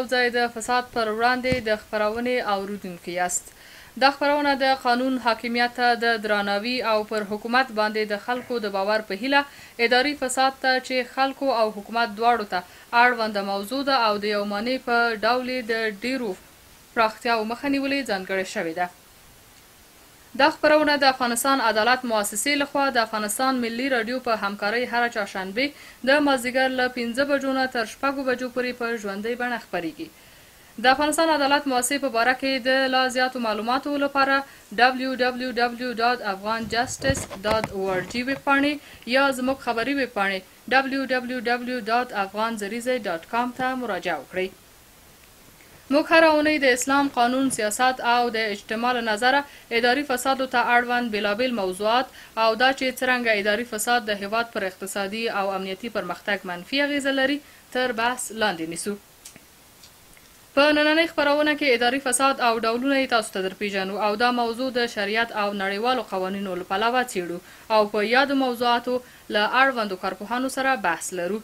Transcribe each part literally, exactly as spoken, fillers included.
ځای د فساد پر وړاندې د خپرونې اورېدونکي یاست. دا خپرونه د قانون حاکمیت ته د درناوي او پر حکومت باندې د خلکو د باور په هیله اداري فساد ته چې خلکو او حکومت دواړو ته اړونده موضوع ده او د یو معنی په ډول د ډیرو پراختیاو مخه نیولې ځانګړې شوې ده. دا خپرونه د افغانستان عدالت مؤسسې لخوا د افغانستان ملي راډیو په همکارۍ هره چهارشنبې د مازدیګر له پنځه بجو نه تر شپږو بجو پورې په ژوندۍ بڼه خپریږي. د افغانستان عدالت مؤسسې په باره کې د لا زیاتو معلوماتو لپاره دبلیو دبلیو دبلیو ډاټ افغان جسټس ډاټ او ار جي ویبپاڼې یا زموږ خبري ویبپاڼې دبلیو دبلیو دبلیو ډاټ افغان زریزه ډاټ کام ته مراجعه وکړئ. موږ هره اونۍ د اسلام، قانون، سیاست او د اجتماع له نظره اداري فسادو ته اړوند بېلابېل موضوعات او دا چې څرنګه اداري فساد د هیواد پر اقتصادي او امنیتي پرمختګ منفي اغیزه لري تر بحث لاندې نیسو. په نننۍ خپرونه کې اداري فساد او ډولونه یې تاسو ته درپېژنو او دا موضوع د شریعت او نړیوالو قوانینو له پلوه څېړو او په یادو موضوعاتو له اړوندو کارپوهانو سره بحث لرو.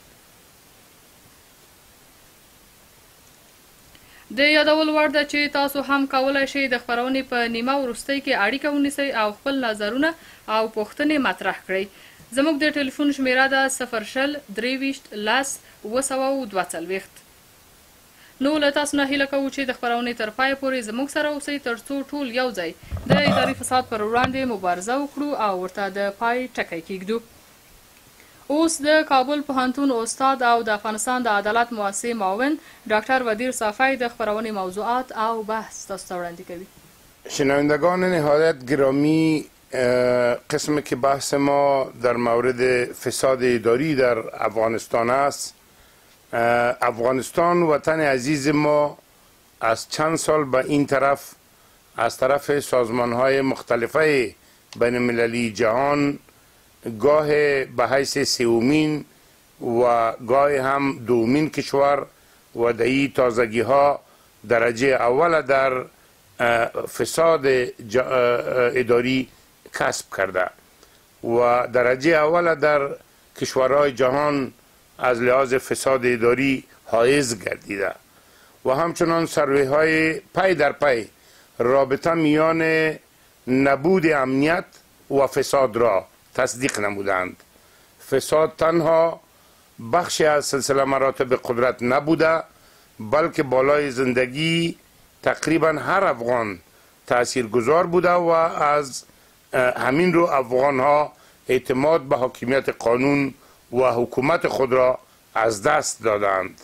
د یادول وړ ده چې تاسو هم کولی شئ د خپرونې په نیمه وروستۍ کې اړیکه ونیسئ او خپل نظرونه او پوښتنې مطرح کړئ. زموږ د ټلیفون شمیره ده صفر شل درې ویشت لس اوه سوه او دوه څلوېښت. نو له تاسو نه هیله کوو چې د خپرونې تر پایه پورې زموږ سره اوسئ تر څو ټول یو ځای د اداري فساد پر وړاندې مبارزه وکړو او ورته د پای ټکی کیږدو. اوس د کابل پوهنتون استاد او د افغانستان د عدالت مؤسسې معاون ډاکټر ودیر صافی د خپرونې موضوعات او بحث تاسو ته وړاندې کوي. شنوندگان نهایت گرامی، قسمی که بحث ما در مورد فساد اداری در افغانستان است. افغانستان وطن عزیز ما از چند سال به این طرف از طرف سازمان‌های مختلفه بین المللی جهان گاه به حیث سومین و گاه هم دومین کشور و در این تازگی ها درجه اول در فساد اداری کسب کرده و درجه اول در کشورهای جهان از لحاظ فساد اداری حائز گردیده و همچنان سروی های پی در پی رابطه میان نبود امنیت و فساد را تصدیق نمودند. فساد تنها بخشی از سلسله مراتب قدرت نبوده بلکه بالای زندگی تقریبا هر افغان تاثیرگذار بوده و از همین رو افغان ها اعتماد به حاکمیت قانون و حکومت خود را از دست دادند.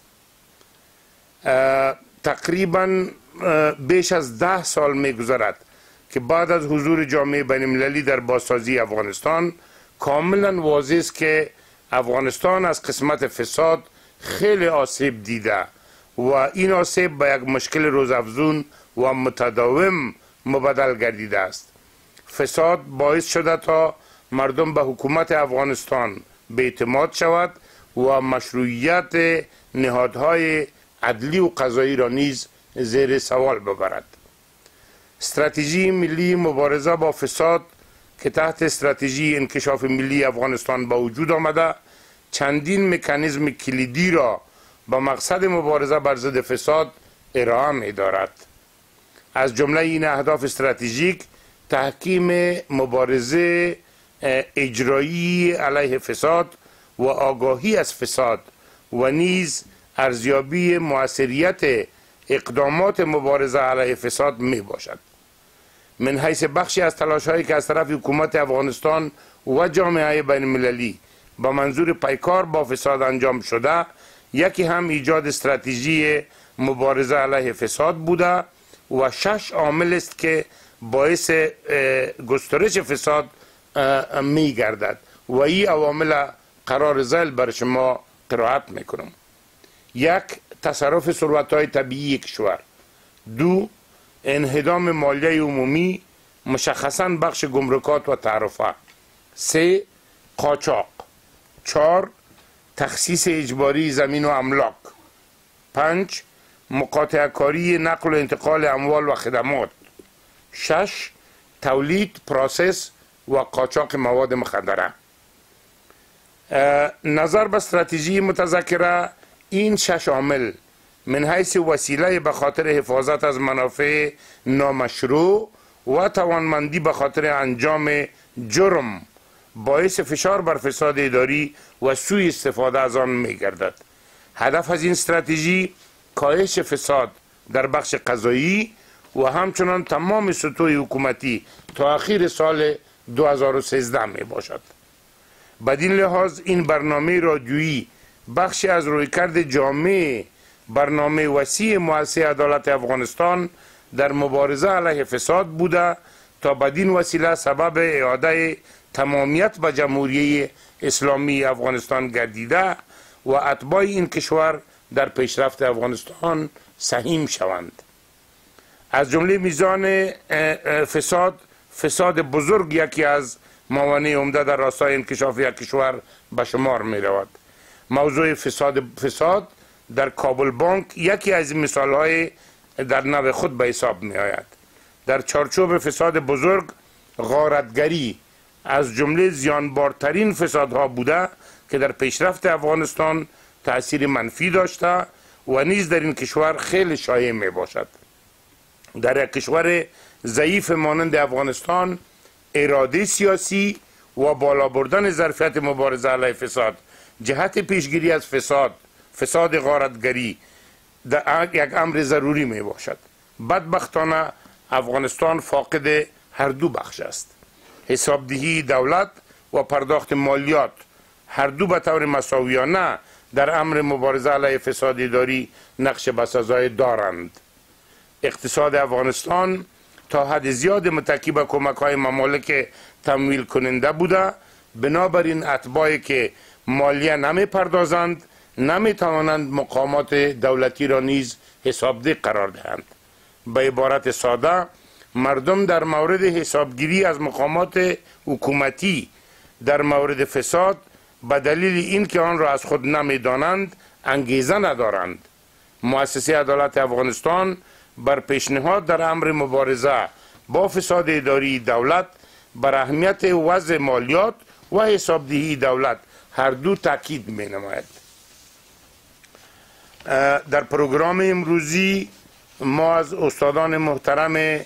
تقریبا بیش از ده سال می گذرد که بعد از حضور جامعه بین المللی در بازسازی افغانستان کاملا واضح است که افغانستان از قسمت فساد خیلی آسیب دیده و این آسیب به یک مشکل روزافزون و متداوم مبدل گردیده است. فساد باعث شده تا مردم به حکومت افغانستان بی‌اعتماد شود و مشروعیت نهادهای عدلی و قضایی را نیز زیر سوال ببرد. استراتژی ملی مبارزه با فساد که تحت استراتژی انکشاف ملی افغانستان به وجود آمده چندین مکانیزم کلیدی را با مقصد مبارزه بر ضد فساد ارائه می دارد. از جمله این اهداف استراتژیک تحکیم مبارزه اجرایی علیه فساد و آگاهی از فساد و نیز ارزیابی موثریت اقدامات مبارزه علیه فساد می باشد. من حیث بخشی از تلاش هایی که از طرف حکومت افغانستان و جامعه بین المللی با منظور پیکار با فساد انجام شده، یکی هم ایجاد استراتژی مبارزه علیه فساد بوده و شش عامل است که باعث گسترش فساد می گردد و این عوامل قرار ذیل بر شما قرائت می کنم. یک، تصرف ثروت‌های طبیعی کشور. دو، انهدام مالیه عمومی مشخصاً بخش گمرکات و تعرفه. سه، قاچاق. چهار، تخصیص اجباری زمین و املاک. پنج، مقاطعه کاری نقل و انتقال اموال و خدمات. شش، تولید، پروسس و قاچاق مواد مخدره. نظر به استراتژی متذکره این شش عامل من حیث وسیله به خاطر حفاظت از منافع نامشروع و توانمندی به خاطر انجام جرم باعث فشار بر فساد اداری و سوء استفاده از آن می گردد. هدف از این استراتژی کاهش فساد در بخش قضایی و همچنان تمام سطوح حکومتی تا اخیر سال دو هزار و سیزده می باشد. بدین لحاظ این برنامه رادیویی بخشی از رویکرد جامع برنامه وسیع مؤسسه عدالت افغانستان در مبارزه علیه فساد بوده تا بدین وسیله سبب اعاده تمامیت به جمهوری اسلامی افغانستان گردیده و اتباع این کشور در پیشرفت افغانستان سهیم شوند. از جمله میزان فساد فساد بزرگ یکی از موانع عمده در راستای انکشاف یک کشور به شمار می رود. موضوع فساد فساد در کابل بانک یکی از مثال های در نوع خود به حساب می آید. در چارچوب فساد بزرگ غارتگری از جمله زیانبارترین فسادها بوده که در پیشرفت افغانستان تأثیر منفی داشته و نیز در این کشور خیلی شایع می باشد. در یک کشور ضعیف مانند افغانستان اراده سیاسی و بالا بردن ظرفیت مبارزه علیه فساد جهت پیشگیری از فساد فساد غارتگری یک امر ضروری می باشد. بدبختانه افغانستان فاقد هر دو بخش است. حسابدهی دولت و پرداخت مالیات هر دو به طور مساویانه در امر مبارزه علیه فساد اداری نقش بسزای دارند. اقتصاد افغانستان تا حد زیاد متکی به کمک های ممالک تمویل کننده بوده، بنابراین اتباعی که مالیه نمی پردازند نمی توانند مقامات دولتی را نیز حسابده قرار دهند. به عبارت ساده مردم در مورد حسابگیری از مقامات حکومتی در مورد فساد به دلیل اینکه آن را از خود نمی دانند انگیزه ندارند. مؤسسه عدالت افغانستان بر پیشنهاد در امر مبارزه با فساد اداری دولت بر اهمیت وضع مالیات و حسابدهی دولت هر دو تاکید می نماید. در پروگرام امروزی ما از استادان محترم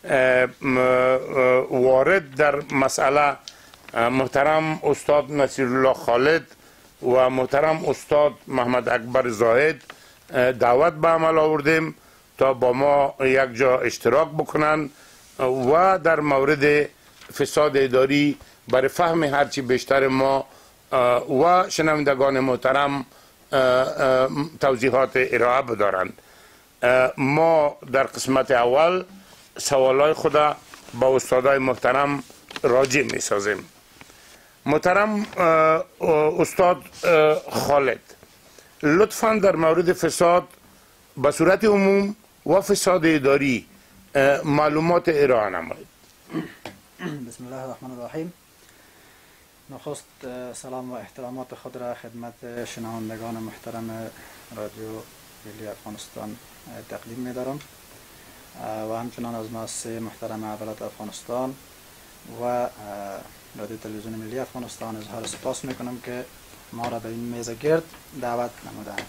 وارد در مسئله محترم استاد نصیرالله خالد و محترم استاد محمد اکبر زاهد دعوت به عمل آوردیم تا با ما یک جا اشتراک بکنند و در مورد فساد اداری برای فهم هرچی بیشتر ما و شنوندگان محترم توضیحات ارائه بدارند. ما در قسمت اول سوالای خود با استادای محترم راجع می سازیم. محترم استاد خالد، لطفاً در مورد فساد به صورت عموم و فساد اداری معلومات ارائه نمایید. بسم الله الرحمن الرحیم. نخست سلام و احترامات خود را خدمت شنوندگان محترم رادیو ملی افغانستان تقدیم می دارم و همچنان از مؤسسه محترم عدالت افغانستان و رادیو تلویزیون ملی افغانستان اظهار سپاس می کنم که ما را به این میز گرد دعوت نمودند.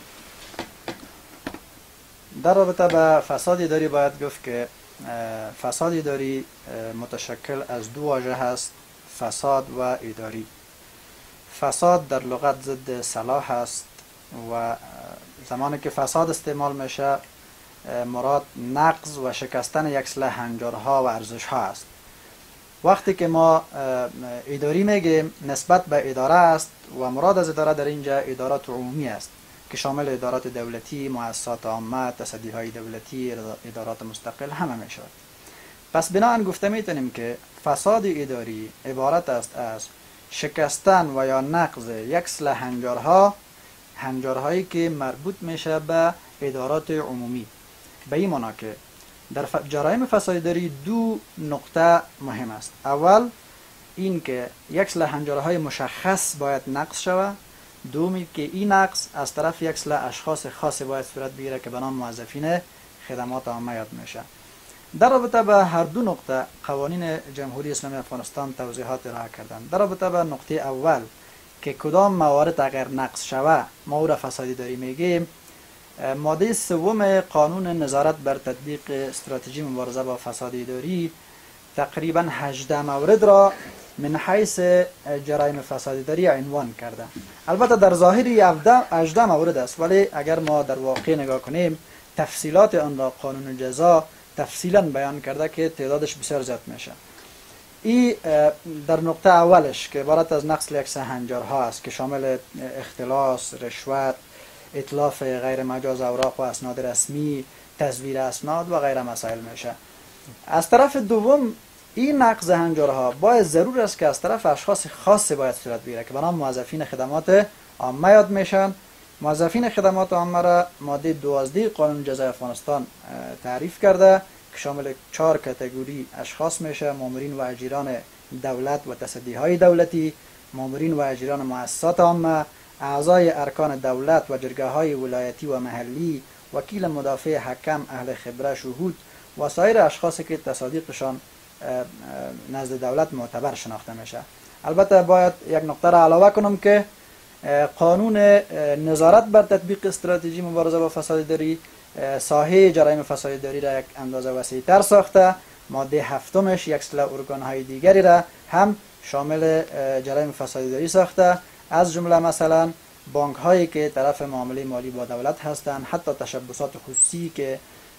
در رابطه با فساد اداری باید گفت که فساد اداری متشکل از دو واژه هست: فساد و اداری. فساد در لغت ضد صلاح است و زمانی که فساد استعمال میشه مراد نقض و شکستن یک سلسله هنجارها و ارزشها است. وقتی که ما اداری میگیم نسبت به اداره است و مراد از اداره در اینجا ادارات عمومی است که شامل ادارات دولتی، مؤسسات عامه، تصدیهای دولتی، ادارات مستقل همه می شود. پس بناهن گفته میتونیم که فساد اداری عبارت است از شکستن و یا نقض یک سلسله هنجارها هنجارهایی که مربوط میشه به ادارات عمومی. به این معنا که در جرایم فساد اداری دو نقطه مهم است. اول این که یک سلسله هنجارهای مشخص باید نقض شود. دومی که این نقض از طرف یک سلسله اشخاص خاص باید صورت بگیره که به نام موظفین خدمات عامه یاد میشه. در رابطه به هر دو نقطه قوانین جمهوری اسلامی افغانستان توضیحات ارائه کردند. در رابطه به نقطه اول که کدام موارد اگر نقض شود ما او را فساد اداری میگیم، ماده سوم قانون نظارت بر تطبیق استراتژی مبارزه با فساد اداری تقریبا هجده مورد را من حیث جرایم فساد اداری عنوان کرده. البته در ظاهری هجده مورد است، ولی اگر ما در واقع نگاه کنیم تفصیلات آن را قانون جزا تفصیلا بیان کرده که تعدادش بسیار زیاد میشه. این در نقطه اولش که عبارت از نقص یک سهنجارها است که شامل اختلاس، رشوت، اتلاف غیر مجاز اوراق و اسناد رسمی، تزویر اسناد و غیره مسائل میشه. از طرف دوم این نقض هنجارها باید ضرور است که از طرف اشخاص خاص باید صورت بگیره که به نام موظفین خدمات عامه یاد میشن. موظفین خدمات عامه را ماده دوازده قانون جزای افغانستان تعریف کرده که شامل چهار کاتگوری اشخاص میشه: مامورین و اجیران دولت و تصدیهای دولتی، مامورین و اجیران مؤسسات عامه، اعضای ارکان دولت و جرگه های ولایتی و محلی، وکیل مدافع، حکم، اهل خبره، شهود و سایر اشخاصی که تصادیقشان نزد دولت معتبر شناخته میشه. البته باید یک نقطه را علاوه کنم که قانون نظارت بر تطبیق استراتژی مبارزه با فساد اداری ساحه جرایم فساد اداری را یک اندازه وسیع‌تر ساخته. ماده هفتمش یک سلسله ارگان‌های دیگری را هم شامل جرایم فساد اداری ساخته، از جمله مثلا بانک هایی که طرف معامله مالی با دولت هستند، حتی تشبسات خصوصی که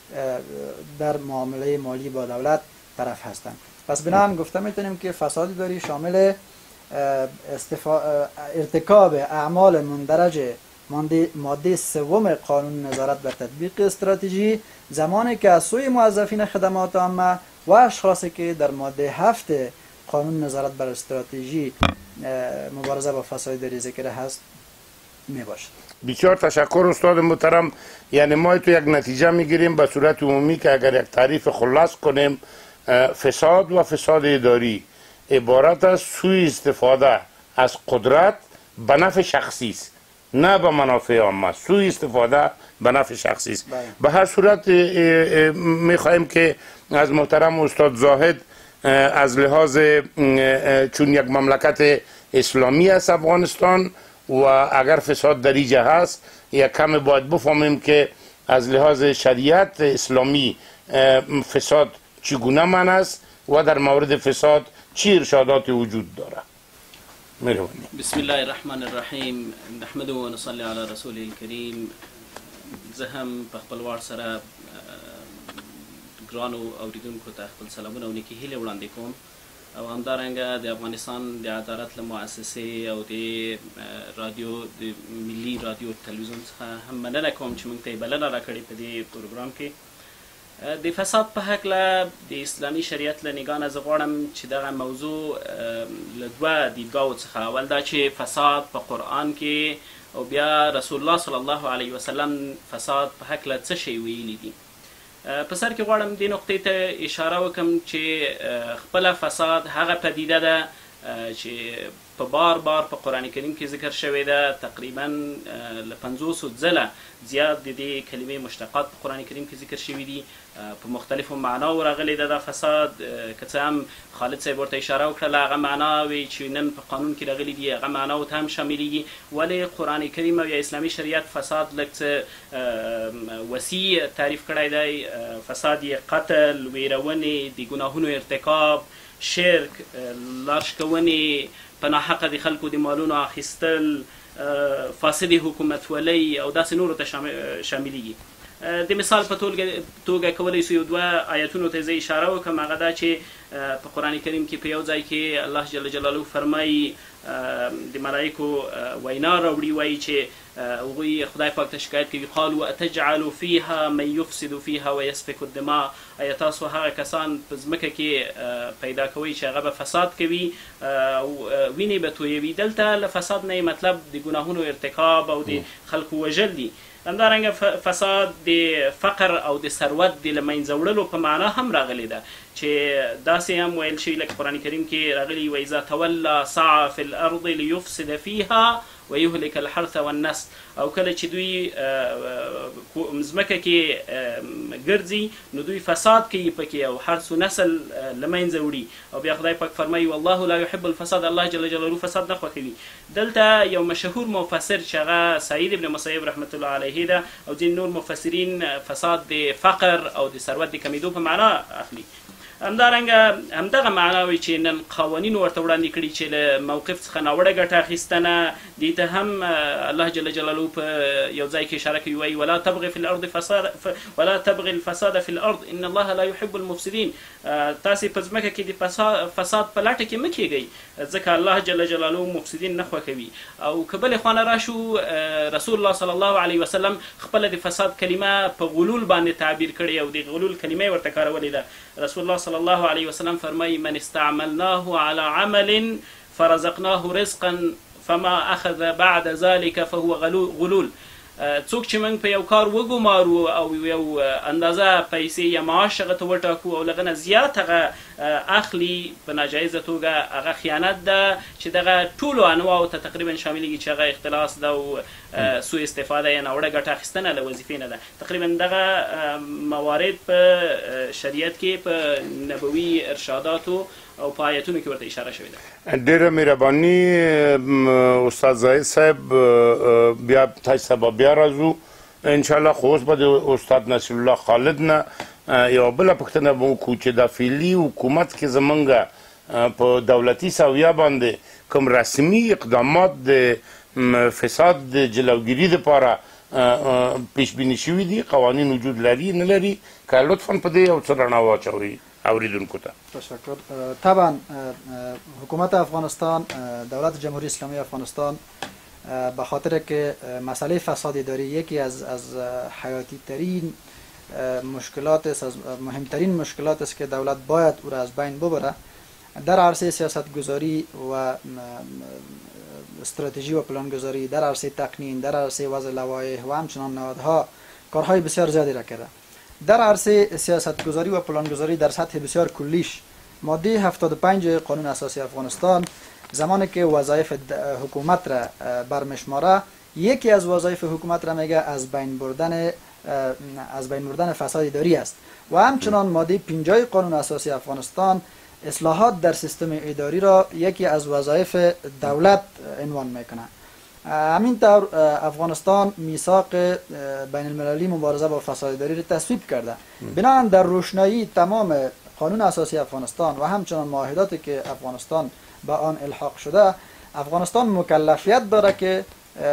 در معامله مالی با دولت طرف هستند. پس بنابراین گفته میتونیم که فساد اداری شامل استفا... ارتکاب اعمال مندرج ماده ماده سوم قانون نظارت بر تطبیق استراتژی زمانی که از سوی موظفین خدمات عامه و اشخاصی که در ماده هفت قانون نظارت بر استراتژی مبارزه با فساد اداری ذکر هست می باشد. بسیار تشکر استاد محترم. یعنی ما تو یک نتیجه میگیریم به صورت عمومی که اگر یک تعریف خلاص کنیم، فساد و فساد اداری عبارت از سوء استفاده از قدرت به نفع شخصی است، نه به منافع عامه. سوء استفاده به نفع شخصی است. به هر صورت میخواهیم که از محترم استاد زاهد از لحاظ چون یک مملکت اسلامی است افغانستان و اگر فساد در اینجا هست یک کم باید بفهمیم که از لحاظ شریعت اسلامی فساد چگونه من است و در مورد فساد چی ارشادات وجود داره. مهربانی. بسم الله الرحمن الرحیم. نحمده و نصلی علی رسول الکریم. زه هم په خپل وار سره ګرانو اوریدونکو ته خپل سلامونه او نیکې هیلې وړاندې کوم او همدارنګه د افغانستان د عدالت له مؤسسې او د رادیو د ملي رادیو تلویزیون څخه هم مننه کوم چې موږ ته یې بلنه راکړې په دې پروګرام کې. د فساد په هکله د اسلامي شریعت له نګاه نه زه غواړم چې دغه موضوع له دوه دیدګاوو څخه، اول دا چې فساد په قرآن کې او بیا رسول الله صلی الله علیه وسلم فساد په هکله څه شی ویلي دي. په سر کې غواړم دې نقطې ته اشاره وکړم چې خپله فساد هغه پدیده ده چې په بار بار په قرآن کریم کې ذکر شوې ده. تقریبا له پنځوسو ځله زیات د دې کلمې مشتقات په قرآن کریم کې ذکر شوي دي، په مختلفو معناو راغلی ده دا فساد. که څه هم خالد صاحب ورته اشاره وکړله هغه معناوې چې نن په قانون کې راغلي دي هغه معناو ته هم شاملېږي، ولې قرآن کریم او یا اسلامي شریعت فساد لږ څه وسیع تعریف کړی دی. فساد یې قتل، ویرونې، د ګناهونو ارتکاب، شرک، لارښکونې، په ناحقه د خلکو د مالونو اخیستل، فاسد حکومتولۍ او داسې نورو ته شاملېږي. د مثال په توګه کولی سو یو دوه آیتونو ته زه اشاره وکړم. هغه دا چې په قرآن کریم کې په یو ځای کې الله جل جلاله فرمایي د ملایکو وینا راوړي، وایي چې هغوی خدای پاک ته شکایت کوي، قالوا اتجعل فیها من یفسد فیها ویسفک الدماء. آیا تاسو هغه کسان په ځمکه کې پیدا کوئ چې هغه به فساد کوي او وینې به تویوي؟ دلته له فساد نه مطلب د ګناهونو ارتکاب او د خلکو وژل دي. همدارنګه فساد د فقر او د ثروت د له منځه وړلو په معنا هم راغلی ده، چې داسې هم ویل شوي لکه قرآن کریم کې راغلي وإذا تولى سعى في الأرض ليفسد فيها و یهلک الحرث والنسل او کله چې دوی مزمکه کې ګرځي نو دوی فساد کوي پکې او حرث و نسل لمنځه وړي او بیا خدای پاک فرمایي والله لا يحب الفساد الله جل جلاله فساد نه خوښوي. دلته یو مشهور مفسر چې هغه سعید ابن مسیب رحمت الله علیه ده او ځینې نور مفسرین فساد د فقر او د ثروت د کمیدو په معنا اخلي. همدارنګه همدغه معنا وي چې نن قوانین ورته وړاندې کړي چې له موقف څخه ناوړه ګټه اخیستنه دې ته هم الله جل جلاله په یو ځای کې اشاره کوي وایي ولا تبغي في الارض فساد ولا تبغي الفساد في الارض ان الله لا يحب المفسدين. تاسې په ځمکه کې د فساد په لټه کې مه کېږئ ځکه الله جل جلاله مفسدین نه خوښوي. او که بلې خوا نه راشو رسول الله صلی الله علیه وسلم خپله د فساد کلمه په غلول باندې تعبیر کړې او د غلول کلمه یې ورته کارولې ده. رسول الله صلی الله علیه وسلم فرمایي من استعملناه على عمل فرزقناه رزقا فما اخذ بعد ذلك فهو غلول. څوک چې موږ په یو کار وګمارو او یو اندازه پیسې یا معاش هغه ته وټاکو او له هغه نه زیات هغه اخلي په ناجایزه توګه هغه خیانت ده چې دغه ټولو انواعو ته تقریبا شاملېږي چې هغه اختلاس ده او سوء استفاده یا ناوړه ګټه اخیستنه له وظیفې نه ده. تقریبا دغه موارد په شریعت کې په نبوي ارشاداتو او په آیتونو کې ورته اشاره شوې ده. ډېره مهرباني استاد زاهد صاحب، بیا تاسو سبا بیا راځو انشاءالله. خو اوس به د استاد نصیر الله خالد نه یوه بله پوښتنه به وکړو چې د فعلي حکومت کې زمونږ په دولتي سویه باندې کوم رسمي اقدامات د فساد د جلوګیري دپاره پیش بیني شوي دي؟ قوانین وجود لري نه لري؟ که لطفا په دې یو څه رڼا واچوئ اوریدونکو ته. تشکر. طبعا حکومت افغانستان، دولت جمهوری اسلامی افغانستان به خاطر که مسئله فساد اداری یکی از از حیاتی ترین مشکلات است، از مهمترین مشکلات است که دولت باید او را از بین ببره، در عرصه سیاست گذاری و استراتژی و پلانگذاری، در عرصه تقنین، در عرصه وضع لوایح و همچنان نهادها کارهای بسیار زیادی را کرده. در عرصه سیاست گذاری و پلانگذاری در سطح بسیار کلیش ماده هفتاد و پنج قانون اساسی افغانستان زمانی که وظایف حکومت را برمیشماره، یکی از وظایف حکومت را میگه از بین بردن از بین بردن فساد اداری است. و همچنان ماده پنجاه قانون اساسی افغانستان اصلاحات در سیستم اداری را یکی از وظایف دولت عنوان میکنه. همینطور افغانستان میثاق بین المللی مبارزه با فساد اداری را تصویب کرده. بنابراین در روشنایی تمام قانون اساسی افغانستان و همچنان معاهداتی که افغانستان با آن الحاق شده، افغانستان مکلفیت داره که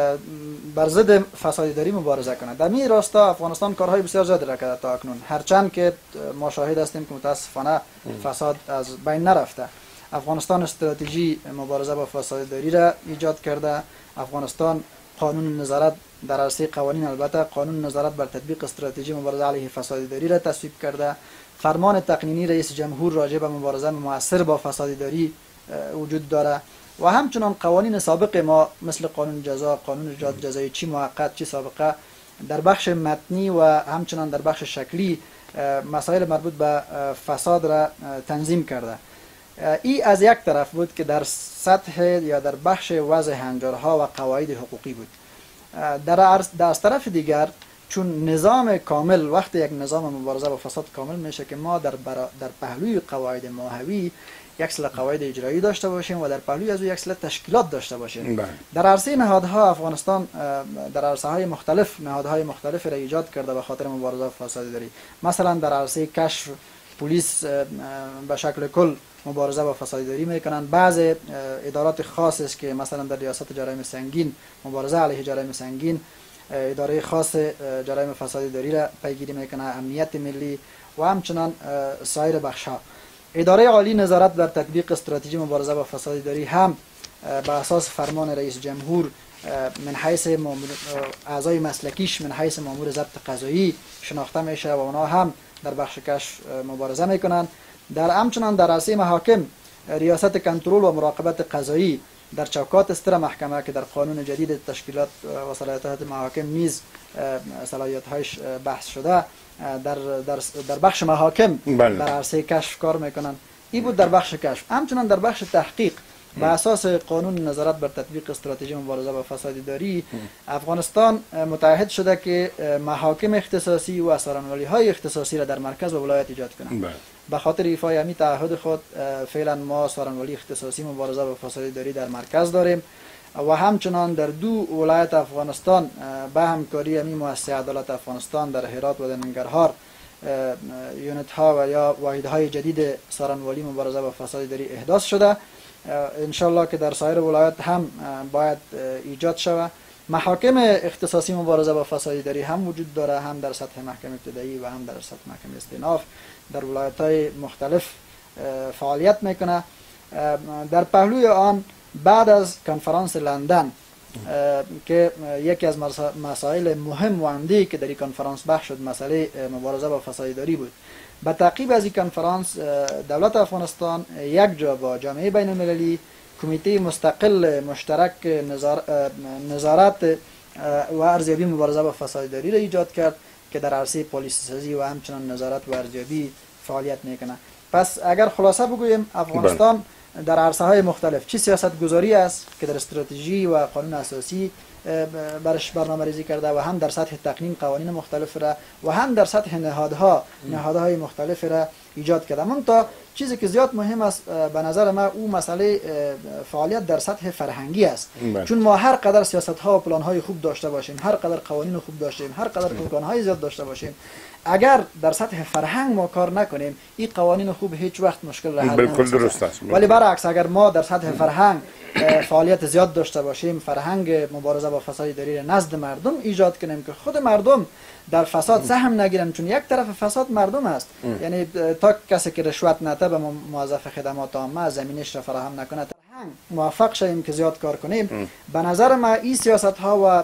بر ضد فساد اداری مبارزه کنه. در این راستا افغانستان کارهای بسیار زیادی را کرده تا اکنون، هرچند که ما شاهد هستیم که متاسفانه فساد از بین نرفته. افغانستان استراتژی مبارزه با فساد اداری را ایجاد کرده. افغانستان قانون نظارت در عرصه قوانین، البته قانون نظارت بر تطبیق استراتژی مبارزه علیه فساد اداری را تصویب کرده. فرمان تقنینی رئیس جمهور راجع به مبارزه مؤثر با فساد اداری وجود داره و همچنان قوانین سابق ما مثل قانون جزا، قانون اجرات جزایی چی موقت چی سابقه در بخش متنی و همچنان در بخش شکلی مسائل مربوط به فساد را تنظیم کرده. این از یک طرف بود که در سطح یا در بخش وضع هنجارها و قواعد حقوقی بود. در در طرف دیگر چون نظام کامل، وقتی یک نظام مبارزه با فساد کامل میشه که ما در در پهلوی قواعد ماهوی یک سلسله قواعد اجرایی داشته باشیم و در پهلوی از او یک سلسله تشکیلات داشته باشیم. بله. در عرصه نهادها افغانستان در عرصه های مختلف نهادهای مختلف را ایجاد کرده به خاطر مبارزه با فساد اداری. مثلا در عرصه کشف پلیس به شکل کل مبارزه با فساد اداری میکنن. بعض ادارات خاص است که مثلا در ریاست جرایم سنگین مبارزه علیه جرایم سنگین، اداره خاص جرایم فساد اداری را پیگیری میکنه، امنیت ملی و همچنان سایر بخش‌ها. اداره عالی نظارت بر تطبیق استراتژی مبارزه با فساد اداری هم به اساس فرمان رئیس جمهور من حیث اعضای مسلکیش من حیث مامور ضبط قضایی شناخته میشه و اونا هم در بخش کشف مبارزه میکنن. در همچنان در عرصه محاکم ریاست کنترل و مراقبت قضایی در چوکات استر محکمه که در قانون جدید تشکیلات و صلاحیت محاکم نیز صلاحیت‌هایش بحث شده، در در در بخش محاکم بله. در عرصه کشف کار میکنن. این بود در بخش کشف. همچنان در بخش تحقیق به اساس قانون نظارت بر تطبیق استراتژی مبارزه با فساد اداری افغانستان متعهد شده که محاکم اختصاصی و سارنوالی های اختصاصی را در مرکز و ولایت ایجاد کنند. به خاطر ایفای همین تعهد خود فعلا ما سارنوالی اختصاصی مبارزه با فساد اداری در مرکز داریم و همچنان در دو ولایت افغانستان به همکاری همین مؤسسه عدالت افغانستان در هرات و در ننگرهار یونت ها و یا واحد های جدید سارنوالی مبارزه با فساد اداری احداث شده. انشالله که در سایر ولایات هم باید ایجاد شود. محاکم اختصاصی مبارزه با فساد اداری هم وجود داره، هم در سطح محکمه ابتدایی و هم در سطح محکمه استئناف در ولایت های مختلف فعالیت میکنه. در پهلوی آن بعد از کنفرانس لندن که یکی از مسائل مهم و عمده که در این کنفرانس بحث شد مسئله مبارزه با فساد اداری بود. به تعقیب از این کنفرانس دولت افغانستان یک جا با جامعه بین المللی کمیته مستقل مشترک نظارت و ارزیابی مبارزه با فساد اداری را ایجاد کرد که در عرصه پالیسی سازی و همچنان نظارت و ارزیابی فعالیت میکنه. پس اگر خلاصه بگوییم افغانستان در عرصه های مختلف چی سیاست گذاری است که در استراتژی و قانون اساسی برش برنامه ریزی کرده و هم در سطح تقنین قوانین مختلف را و هم در سطح نهادها نهادهای مختلف را ایجاد کرده. منتها چیزی که زیاد مهم است به نظر من او مسئله فعالیت در سطح فرهنگی است. بله. چون ما هر قدر سیاست ها و پلان های خوب داشته باشیم، هر قدر قوانین خوب داشتیم، هر قدر پلان های زیاد داشته باشیم، اگر در سطح فرهنگ ما کار نکنیم این قوانین خوب هیچ وقت مشکل را حل بالکل درست است. ولی برعکس اگر ما در سطح فرهنگ فعالیت زیاد داشته باشیم، فرهنگ مبارزه با فساد اداری را نزد مردم ایجاد کنیم که خود مردم در فساد سهم نگیرن، چون یک طرف فساد مردم است. یعنی تا کسی که رشوت نده به موظف خدمات عامه زمینش را فراهم نکنه فرهنگ موفق شویم که زیاد کار کنیم. به نظر من این سیاست ها و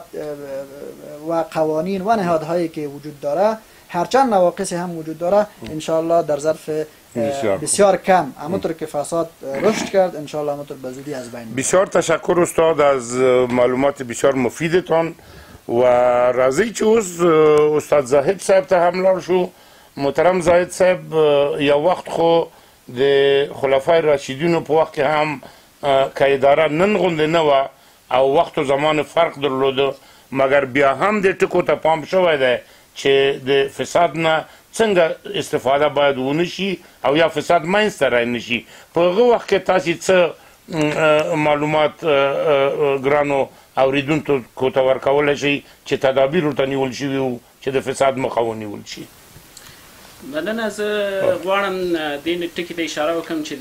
و قوانین و نهادهایی که وجود داره هرچند نواقصی هم وجود داره انشاءالله در ظرف بسیار, بسیار کم همونطور که فساد رشد کرد انشاءالله همونطور به زودی از بین. بسیار تشکر استاد از معلومات بسیار مفیدتان و راضی چې اوس استاد زاهد صاحب ته هم لاړ شو. محترم زاهد صاحب یو وخت خو د خلفای راشدینو په وخت کې هم که اداره نن غوندې نه وه او وخت و زمان فرق درلوده، مګر بیا هم د ټکو ته پام شوی دی چې د فساد نه څنګه استفاده باید ونشي او یا فساد منځته رانشي. په هغه وخت کې تاسې څه معلومات ګرانو اوریدونکو ته ورکولی شئ چې تدابیر ورته نیول شوي وو چې د فساد مخه ونیول شي؟ مننه. زه غواړم دې ټکي ته اشاره وکړم چې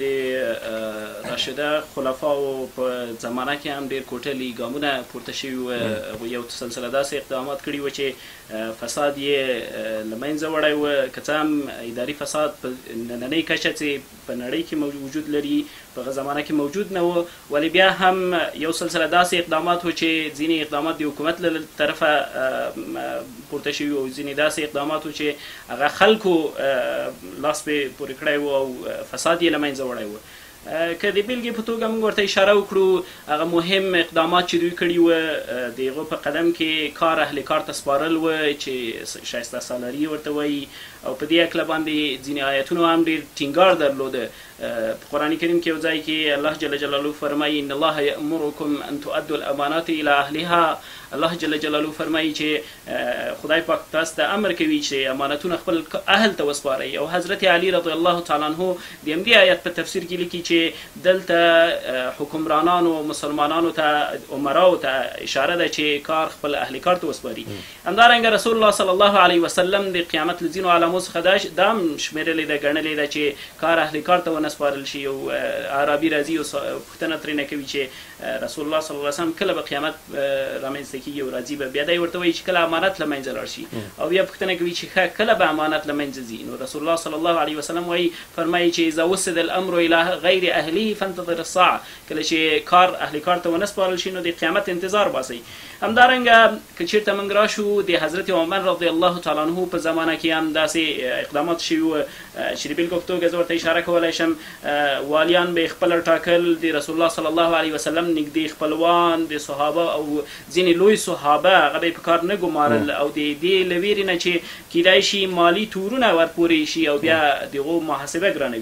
د راشده خلفاو په زمانه کې هم ډېر کوټلي ګامونه پورته شوي وو، یو سلسله داسې اقدامات کړي وو چې فساد یې له منځه وړی و. که څه هم اداري فساد په نننۍ کچه چې په نړۍ کې وجود لري په هغه زمانه کې موجود نه و، ولی بیا هم یو سلسله داسې اقدامات و چې ځینې اقدامات د حکومت له طرفه پورته شوي وو، ځینې داسې اقدامات و چې هغه خلکو لاس پې پورې کړی و او فساد یې له منځه وړی و. که د بیلګې په توګه موږ ورته اشاره وکړو هغه مهم اقدامات چې دوی کړي وو د هغو په قدم کې کار اهل کار ته سپارل و چې شایسته سالاري ورته وایي او په دې هکله باندې ځینې آیتونو هم ډېر ټینګار درلوده. په قرآن کریم کې یو ځای کې الله جل جلاله فرمایي ان الله یأمرکم ان تؤدوا الامانات الى اهلها. الله جل جلاله فرمایي چې خدای پاک تاسو ته امر کوي چې امانتونه خپل اهل ته وسپارئ. او حضرت علی رضی الله تعالی عنه د همدې آیت په تفسیر کې لیکي چې دلته حکمرانانو مسلمانانو ته عمراو ته اشاره ده چې کار خپل اهل کار ته وسپاري. همدارنګه رسول الله صلی الله علیه وسلم د قیامت له ځینو علامو څخه دا هم شمېرلې ده ګڼلې ده چې کار اهل کار ته ونه سپارل شي. او عربي راځي او پوښتنه ترېنه کوي چې رسول الله صلی الله علیه وسلم کله به قیامت رامنځته کېږي او راځي به بیا دی ورته وایي چې کله امانت له منځه لاړ شي او بیا پوښتنه کوي چې ښه کله به امانت له منځه ځي. نو رسول الله صلی الله علیه وسلم وایي فرمایي چې اذا وسد الامر الى غیر اهله فانتظر الساعه. کله چې کار اهل کار ته ونه سپارل شي نو د قیامت انتظار باسئ. همدارنګه که چېرته موږ راشو د حضرت عمر رضی الله تعالی عنه په زمانه کې هم داسې اقدامات شوي وو چې د بېلګې په توګه زه ورته اشاره کولی شم. والیان به یې خپله ټاکل، د رسول الله صلی الله علیه وسلم نږدې خپلوان د صحابه او ځینې لوی صحابه هغه به یې په کار نه ګمارل او د دې له ویرې نه چې کیدای شي مالي تورونه ورپورې شي او بیا د هغو محاسبه ګرانوي.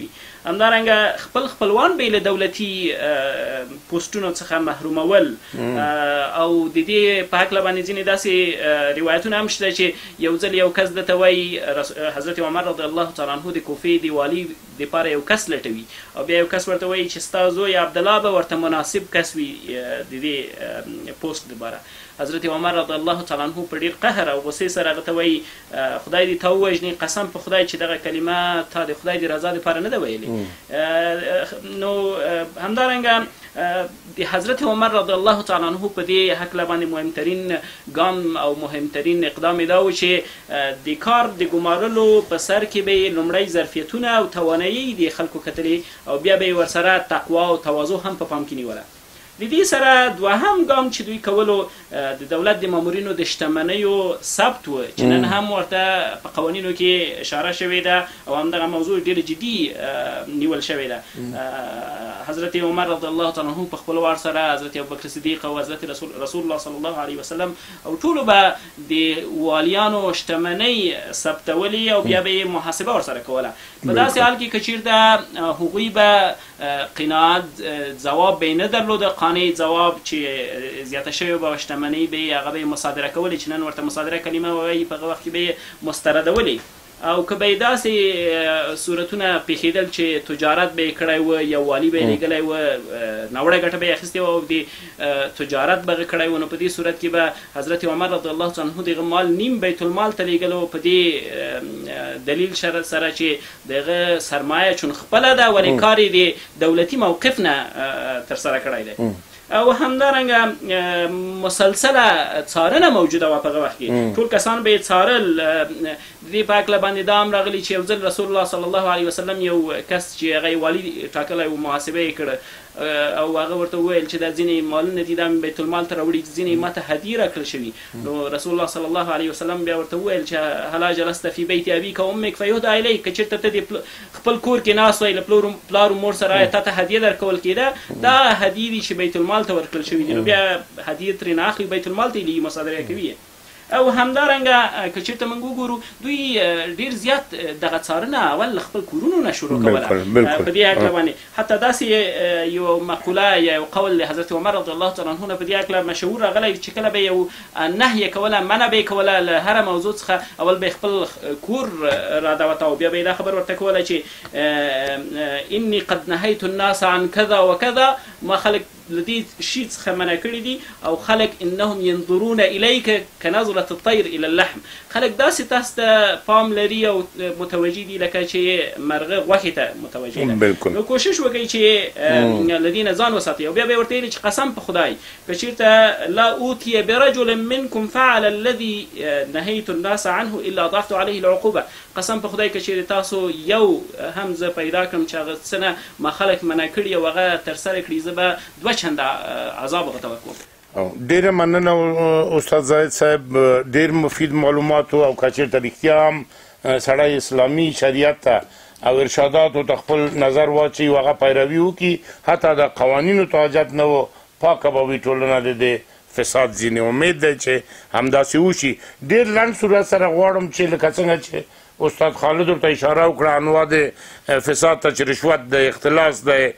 همدارنګه خپل خپلوان به له دولتي پوسټونو څخه محرومول او د دې په هکله باندې ځینې داسې روایتونه هم شته چې یو ځل یو کس درته وایي حضرت عمر رضی الله تعالی عنه د کوفې د والي دپاره یو کس لټوي او بیا یو کس ورته وایي چې ستا زوی عبدالله به ورته مناسب کس وي د دې پوسټ دپاره. حضرت عمر رضی الله تعالی عنه په ډېر قهر او غصې سره هغه ته وایي خدای دې تا ووژني، قسم په خدای چې دغه کلمه تا د خدای د رضا دپاره نه ده ویلې. نو همدارنګه د حضرت عمر رضی الله تعالی عنه په دې هکله باندې مهمترین ګام او مهمترین اقدام یې دا و چې د کار د ګمارلو په سر کې به یې لومړی ظرفیتونه او توانایي د خلکو کتلې او بیا به یې ورسره تقوا او تواضع هم په پام کې نیوله. د دې سره دوهم ګام چې دوی کولو د دولت د مامورینو د شتمنیو ثبت و چې نن هم ورته په قوانینو کې اشاره شوې ده او همدغه موضوع ډېر جدي نیول شوې ده. حضرت عمر رضی الله تعالی عنه په خپل وار سره حضرت ابوبکر صدیق او حضرت رسول رسول الله صلی الله علیه وسلم او ټولو به د والیانو شتمنۍ ثبتولې او بیا به یې محاسبه ورسره کوله. په داسې حال کې که چېرته هغوی به قناعت ځواب به یې نه درلوده، قانع ځواب چې زیاته شوې به شتمنۍ به یې هغه به یې مصادره کولې چې نن ورته مصادره کلمه وایي، په هغه وخت کې به یې مستردولې. او که به یې داسې صورتونه پېښېدل چې تجارت به یې کړی و، یو والي به یې لېږلی و، ناوړه ګټه به یې اخیستې وه او د تجارت به هغه کړی و، نو په دې صورت کې به حضرت عمر رضی الله تعالی عنه دغه مال نیم بیت المال ته لېږلو په دې دلیل سره چې دغه سرمایه چون خپله ده ولې کار یې د دولتي موقف نه ترسره کړی دی. او همدارنګه مسلسله څارنه موجوده وه په هغه وخت کې. ټول کسان به یې څارل. د دې په هکله باندې دا هم راغلي چې یو ځل رسول الله صلی الله علیه وسلم یو کس چې هغه یې والي ټاکلی و محاسبه یې کړه او هغه ورته وویل چې دا ځینې مالونه دي دا مې بیت المال ته راوړي، ځینې ماته هدیې راکړل شوي. نو رسول الله صلی الله علیه وسلم بیا ورته وویل چې هلا جلست فی بیت ابیک و امک فیهدی الیک، که چېرته ته د خپل کور کې ناست وی له پلار و مور سره تا ته هدیه درکول کېده، دا هدیې دي چې بیت المال ته ورکړل شوي دي، نو بیا هدیې ترې نه اخلي، بیت المال ته یې لېږي، مصادره کوي. او همدارنګه که چېرته موږ وګورو دوی ډېر زیات دغه څارنه اول له خپل کورونو نه شروع کوله په دې هکله باندې. حتی داسې یو مقوله یا یو قول د حضرت عمر رضی الله تعالی عنه نه په دې هکله مشهور راغلی چې کله به یو نهیه کوله، منع به یې کوله له هره موضوع څخه، اول به یې خپل کور رادوته او بیا به یې دا خبر ورته کوله چې انی قد نهیت الناس عن کذا و کذا، ما خلک له دې شي څخه منع کړي دي او خلک انهم ينظرون الیک کنظرة الطیر الى اللحم، خلک داسې تاسو ته پام لري او متوجه دي لکه چې مرغه غوښې ته متوجه ده. نو کوشش وکړئ چې له دې نه ځان وساتئ. او بیا به یې ورته ویلي چې قسم په خدای که چېرته لا اوتي برجل منکم فعل الذي نهیت الناس عنه الا ضعفت عليه العقوبه، قسم په خدای که چېرې تاسو یو هم زه پیدا کړم چې هغه څه نه ما خلک منع کړي او هغه ترسره کړي، زه به دوه چنده عذاب هغه ته ورکوم. ډېره مننه استاد زاهد صاحب، ډېر مفید معلومات او که چېرته رښتیا هم سړی اسلامي شریعت ته او ارشاداتو ته خپل نظر واچوي او هغه پیروي وکړي، حتی د قوانینو ته حاجت نه و، پاکه به وي ټولنه د دې فساد ځینې. امید دی چې همداسې وشي. ډېر لنډ صورت سره غواړم چې لکه څنګه چې استاد خالد ورته اشاره وکړه انواع د فساد ته چې رشوت د اختلاس د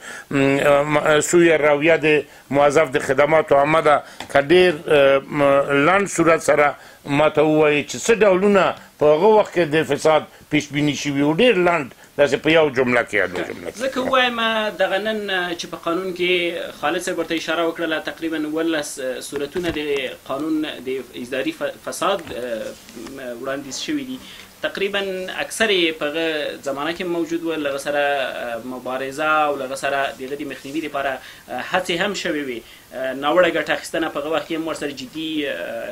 سوی رویه د موظف د خدماتو عامه ده، که ډېر لنډ صورت سره ماته ووایي چې څه ډولونه په هغه وخت کې د فساد پیش بیني شوي و، ډېر لنډ داسې په یو جمله کې یا دوه جمله کې. ځکه ووایم دغه نن چې په قانون کې خالد صاحب ورته اشاره وکړله تقریبا اوولس صورتونه د قانون د اداري فساد وړاندیز شوي دي. تقریبا اکثر یې په هغه زمانه کې موجود و، له هغه سره مبارزه او له هغه سره د هغه د مخنیوي لپاره هڅې هم شوې وې. ناوړه ګټه اخیستنه په هغه وخت کې هم ورسره جدي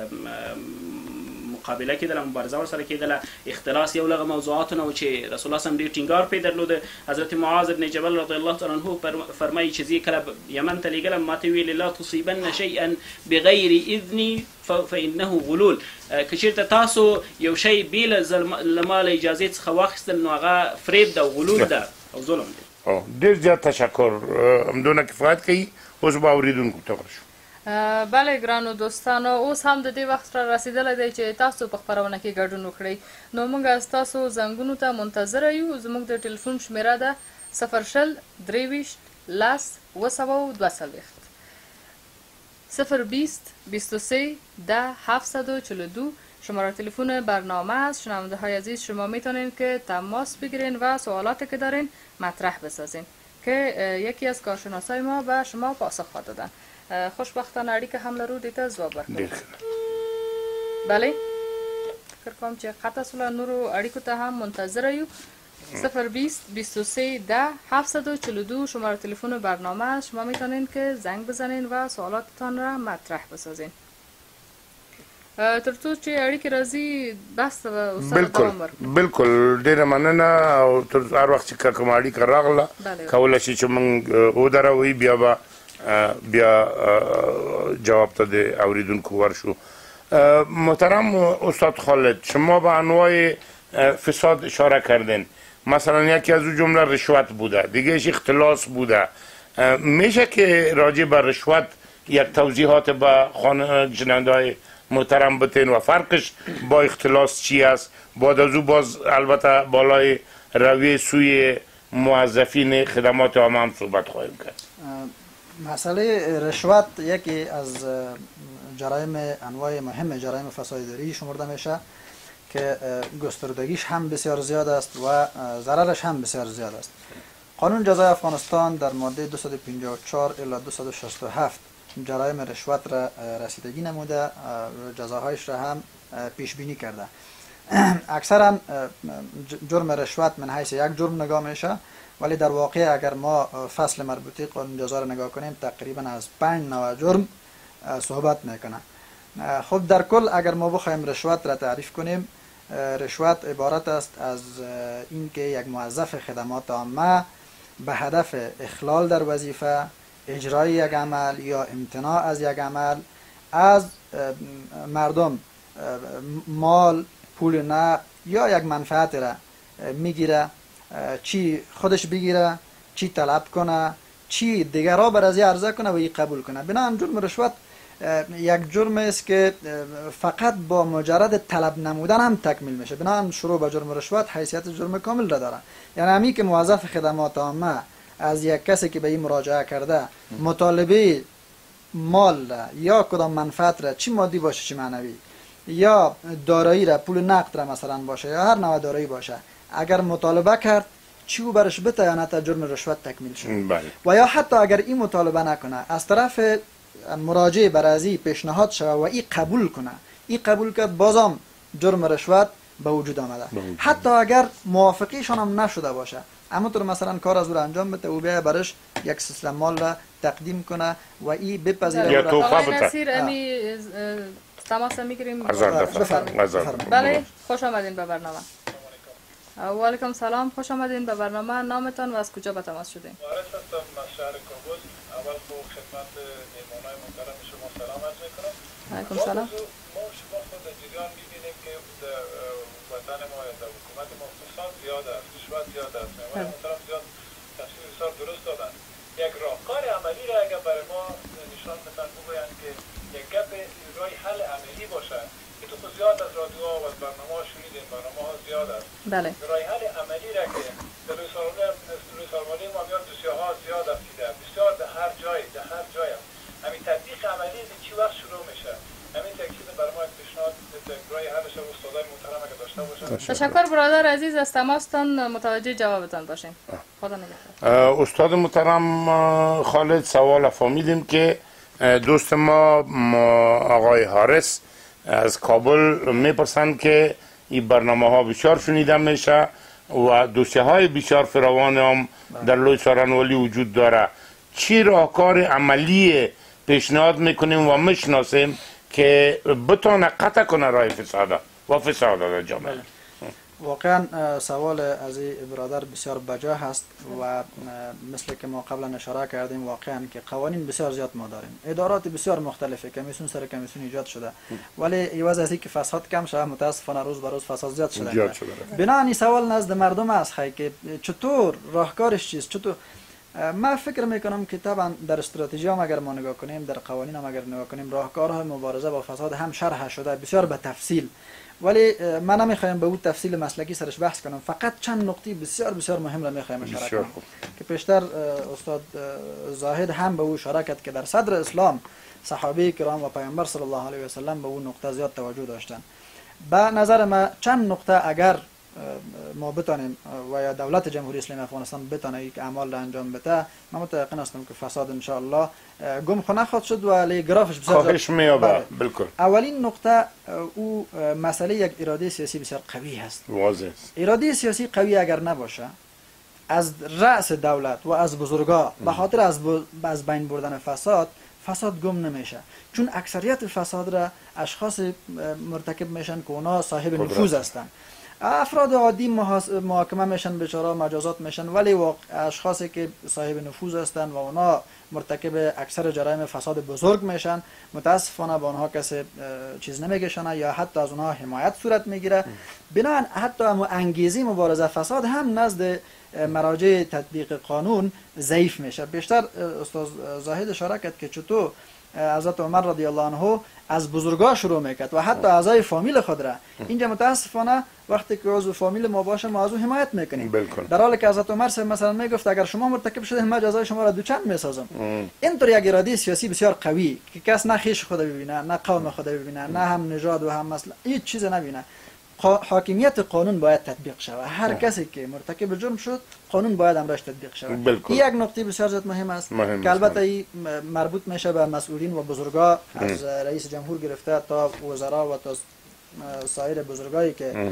مقابله کېدله، مبارزه ورسره کېدله. اختلاس یو له هغه موضوعاتو نه و چې رسول الله صلی ډېر ټینګار پرې درلوده. حضرت معاذ بن جبل رضی الله تعالی عنه فرمایي چې زه کله یمن ته لېږلم ماته ویلې لا تصیبن شیئا بغیر اذني فانه غلول، که چېرته تاسو یو شی بې له ماله اجازې څخه واخیستل نو هغه فریب ده او غلول ده او ظلم دی. ډېر زیات تشکر. همدونه کفایت کوي. اوس به اورېدونکو ته ورشو. بله ګرانو دوستانو، اوس هم د دې وخت را رسېدلی دی چې تاسو په خپرونه کې ګډون وکړئ. نو موږ ستاسو زنګونو ته منتظره یو. زموږ د ټلیفون شمیره ده صفر شل درویشت لس و سوا و دو سلویخت صفر بیست بیست و سه ده هفتصد و چهل و دو شماره تلفن برنامه است. شنونده های عزیز شما میتونین که تماس بگیرین و سوالاتی که دارین مطرح بسازین که یکی از کارشناسای ما به شما پاسخ دادن. خوشبختانه اړیکه هم لرو دیتا ځواب ورکړو. بله فکر کوم چې قطع سوله نورو اړیکو ته هم منتظر یو. صفر بیست بیست و سه ده هفتصد و چهل و دو شماره تلفن برنامه است. شما میتونین که زنگ بزنین و سوالاتتان را مطرح بسازین. ترڅو چې اړیکې راځي بحث ته استاد دوام ورکړو. بالکل ډیره مننه او تر هر وخت چې کوم اړیکه راغله کولی شي چې موږ ودروي بیا به بیا جواب ته د اوریدونکو ورشو. محترم استاد خالد، شما به انواع فساد اشاره کردین، مثلا یکی از اون جمله رشوت بوده، دیگهش اختلاس بوده. میشه که راجع به رشوت یک توضیحات به شنونده‌های محترم بتین و فرقش با اختلاس چی است؟ بعد از او باز البته بالای روی سوی موظفین خدمات عامه هم صحبت خواهیم کرد. مسئله رشوت یکی از جرایم انواع مهم جرایم فساد اداری شمرده میشه که گستردگیش هم بسیار زیاد است و ضررش هم بسیار زیاد است. قانون جزای افغانستان در ماده دویست و پنجاه و چهار الی دویست و شصت و هفت جرایم رشوت را رسیدگی نموده، جزاهایش را هم پیش بینی کرده. اکثرا جرم رشوت من حیث یک جرم نگاه میشه، ولی در واقع اگر ما فصل مربوطه قانون جزا را نگاه کنیم تقریبا از پنج نوع جرم صحبت میکنه. خب در کل اگر ما بخوایم رشوت را تعریف کنیم، رشوت عبارت است از اینکه یک موظف خدمات عامه به هدف اخلال در وظیفه، اجرای یک عمل یا امتناع از یک عمل از مردم مال، پول نقد یا یک منفعت را میگیره، چی خودش بگیره، چی طلب کنه، چی دیگر را بر از عرضه کنه و ای قبول کنه. بنابراین جرم رشوت یک جرم است که فقط با مجرد طلب نمودن هم تکمیل میشه. بنابراین شروع به جرم رشوت حیثیت جرم کامل را داره. یعنی همی که موظف خدمات عامه از یک کسی که به این مراجعه کرده مطالبه مال را یا کدام منفعت را، چی مادی باشه چی معنوی، یا دارایی را، پول نقد را مثلا باشه یا هر نوع دارایی باشه، اگر مطالبه کرد چی او برش بته یا نه تا جرم رشوت تکمیل شد. و یا حتی اگر این مطالبه نکنه از طرف مراجع برازی پیشنهاد شوه و ای قبول کنه، ای قبول کرد بازم جرم رشوت به وجود آمده. حتی اگر موافقیشان هم نشده باشه، اما تو مثلا کار از او را انجام بده و بیا برش یک سیستم مال را تقدیم کنه و ای بپذیره. یا توفه بده. نصیر امی تماس میگیریم. بله خوش آمدین به برنامه. و علیکم سلام، خوش آمدین به برنامه. نامتان و از کجا به تماس شدین؟ وارث هستم از شهر کابل. اول با خدمت مهمانای محترم شما سلام عرض میکنم. علیکم سلام. ما شما خود در جریان میبینیم که در وطن ما یا در حکومت ما فساد زیاد است، رشوت زیاد است. مهمانای محترم زیاد تفسیر بسیار درست دادن. یک راهکار عملی را اگر برای ما نشان بدن بگویند که یک گپ راه حل عملی باشه که تو زیاد از رادیوها و از برنامه‌ها شنیدیم، برنامه‌ها زیاد است. بله. راه حل عملی را که در روی سالمانی ما میاد دوسیه‌ها زیاد افتیده، بسیار در هر جای، در هر جای هم. همین تطبیق عملی چی وقت شروع میشه؟ همین تاکید برای ما پیشنهاد راه حلش استادای محترم اگه داشته باشن. تشکر برادر عزیز از تماستان، متوجه جوابتان باشین. خدا نگهدار. استاد محترم خالد، سوال فهمیدیم که دوست ما آقای حارس از کابل میپرسند که این برنامه ها بسیار شنیده میشه و دوسیه های بسیار فراوان هم در لوی سارنوالی وجود داره. چی راهکار عملی پیشنهاد میکنیم و میشناسیم که بتونه قطع کنه راه فساد و فساد در جامعه؟ واقعا سوال از این برادر بسیار بجا هست و مثل که ما قبلا اشاره کردیم واقعا که قوانین بسیار زیاد ما داریم، ادارات بسیار مختلفه، کمیسیون سر کمیسیون ایجاد شده، ولی ایواز از اینکه فساد کم شده متاسفانه روز به روز فساد زیاد شده. بنابراین این سوال نزد مردم است که چطور راهکارش چیست، چطور من فکر میکنم که طبعا در استراتژی هم اگر ما نگاه کنیم، در قوانین هم اگر نگاه کنیم، راهکارهای مبارزه با فساد هم شرح شده بسیار به تفصیل، ولی من نمیخوایم به اون تفصیل مسلکی سرش بحث کنم، فقط چند نقطه بسیار بسیار مهم را میخوایم اشاره کنم که پیشتر استاد زاهد هم به او اشاره کرد که در صدر اسلام صحابه کرام و پیامبر صلی الله علیه و سلم به اون نقطه زیاد توجه داشتن. به نظر ما چند نقطه اگر ما بتانیم و یا دولت جمهوری اسلامی افغانستان بتانه یک اعمال را انجام بده، من متأکد هستم که فساد ان شاء الله گم خو نخواهد شد ولی گرافش بسیار خواهش می‌یابد. بالکل. اولین نقطه او مسئله یک اراده سیاسی بسیار قوی هست. واضح است. اراده سیاسی قوی اگر نباشه، از رأس دولت و از بزرگا به خاطر از از بین بردن فساد، فساد گم نمیشه، چون اکثریت فساد را اشخاص مرتکب میشن که اونا صاحب نفوذ هستند. افراد عادی محاکمه میشن، بیچاره مجازات میشن، ولی اشخاصی که صاحب نفوذ هستند و اونا مرتکب اکثر جرایم فساد بزرگ میشن، متاسفانه به اونها کسی چیز نمیگشنه یا حتی از اونها حمایت صورت میگیره. بنابراین حتی انگیزه مبارزه فساد هم نزد مراجع تطبیق قانون ضعیف میشه. بیشتر استاد زاهد اشاره کرد که چطور حضرت عمر رضی الله عنه از بزرگا شروع میکرد و حتی اعضای فامیل خود را. اینجا متاسفانه وقتی که عضو فامیل ما باشه ما از او حمایت میکنیم، در حالی که حضرت عمر مثلا میگفت اگر شما مرتکب شده من جزای شما را دوچند میسازم. اینطور یک اراده سیاسی بسیار قوی که کس نه خویش خود ببینه، نه قوم خود ببینه، نه هم نژاد و هم مثلا هیچ چیز نبینه. حاکمیت قانون باید تطبیق شود. هر کسی که مرتکب جرم شد قانون باید امرش تطبیق شود. این یک نکته بسیار زیاد مهم است که البته این مربوط میشه به مسئولین و بزرگا، از رئیس جمهور گرفته تا وزرا و تا سایر بزرگایی که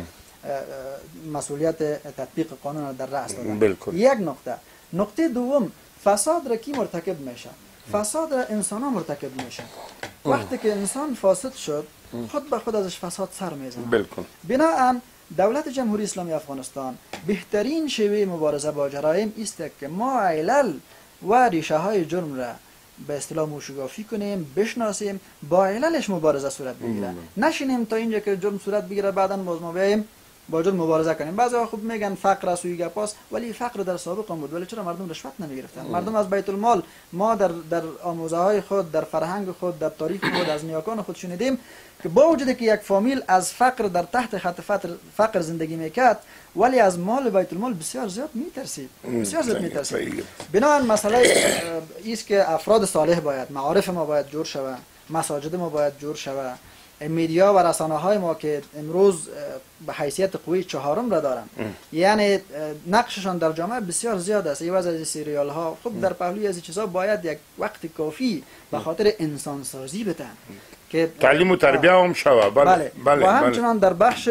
مسئولیت تطبیق قانون را در رأس دارند. یک نکته. نکته دوم، فساد را کی مرتکب میشه؟ فساد را انسان ها مرتکب میشه. وقتی که انسان فاسد شد خود به خود ازش فساد سر میزنه. بالکل. بنابراین دولت جمهوری اسلامی افغانستان بهترین شیوه مبارزه با جرایم است که ما علل و ریشه های جرم را به اصطلاح موشگافی کنیم، بشناسیم، با عللش مبارزه صورت بگیره. نشینیم تا اینجا که جرم صورت بگیره بعداً باز ما بیایم با جرم مبارزه کنیم. بعضی خوب میگن فقر است و این گپاست، ولی فقر در سابق هم بود، ولی چرا مردم رشوت نمیگرفتن؟ مردم از بیت المال، ما در در آموزه های خود، در فرهنگ خود، در تاریخ خود از نیاکان خود شنیدیم که با وجود که یک فامیل از فقر در تحت خط فقر زندگی میکرد، ولی از مال بیت المال بسیار زیاد میترسید، بسیار زیاد میترسید. بنابراین مسئله است که افراد صالح باید، معارف ما باید جور شود، مساجد ما باید جور شود، میدیا و رسانه های ما که امروز به حیثیت قوی چهارم را دارن، یعنی نقششان در جامعه بسیار زیاد است. یه از سریال ها خب در پهلوی از چیزا باید یک وقت کافی به خاطر انسان سازی بدن که تعلیم و تربیه هم شود. بله. بله. بله. و همچنان در بخش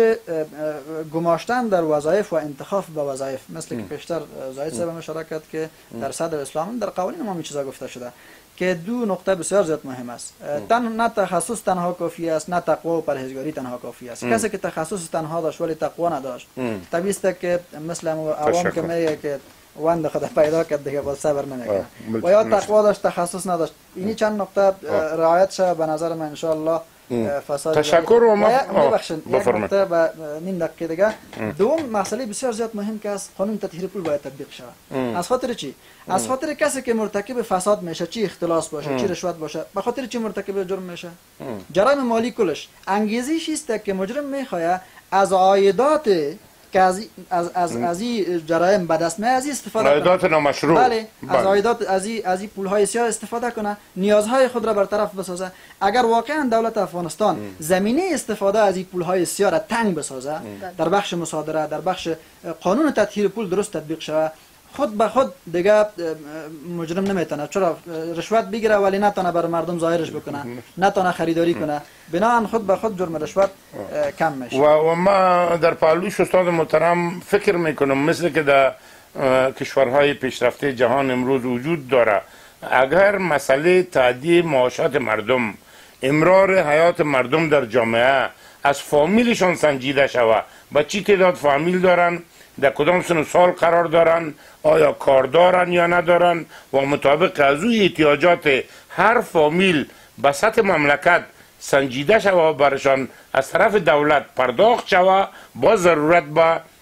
گماشتن در وظایف و انتخاب به وظایف، مثل که پیشتر زاهد صاحب اشاره کرد که در صدر اسلام در قوانین ما می چیزا گفته شده که دو نقطه بسیار زیاد مهم است. تن نه تخصص تنها کافی است، نه تقوا و پرهیزگاری تنها کافی است. کسی که تخصص تنها داشت ولی تقوا نداشت، طبیعی است که مثل عوام که میگه که وند خدا پیدا کرد دیگه با صبر نمیکنه، و یا تقوا داشت تخصص نداشت. اینی چند نقطه رعایت شه به نظر من ان شاء الله فساد. تشکر و ما ببخشید یک نقطه و نیم دقیقه دیگه. دوم مسئله بسیار زیاد مهم که است، قانون تطهیر پول باید تطبیق شود. از خاطر چی؟ از خاطر کسی که مرتکب فساد میشه، چی اختلاس باشه، چی رشوت باشه، به خاطر چی مرتکب جرم میشه؟ جرایم مالی کلش انگیزیش است که مجرم میخواد از عایدات که از از از از این جرایم به دست میاد از استفاده کنه، عایدات نامشروع. بله، از عایدات از این از این پولهای سیاه استفاده کنه، نیازهای خود را برطرف بسازه. اگر واقعا دولت افغانستان زمینه استفاده از این پولهای سیاه را تنگ بسازه، در بخش مصادره، در بخش قانون تطهیر پول درست تطبیق شود، خود به خود دیگه مجرم نمیتونه، چرا رشوت بگیره ولی نتونه بر مردم ظاهرش بکنه، نتونه خریداری کنه، بنابراین خود به خود جرم رشوت کم میشه. و, و ما در پهلویش استاد محترم فکر میکنم مثل که در کشورهای پیشرفته جهان امروز وجود داره، اگر مسئله تعدیه معاشات مردم، امرار حیات مردم در جامعه از فامیلشان سنجیده شود، با چی تعداد فامیل دارن، در کدام سن و سال قرار دارن، آیا کار دارن یا ندارن، و مطابق از اوی احتیاجات هر فامیل به سطح مملکت سنجیده شود و برشان از طرف دولت پرداخت شود با ضرورت به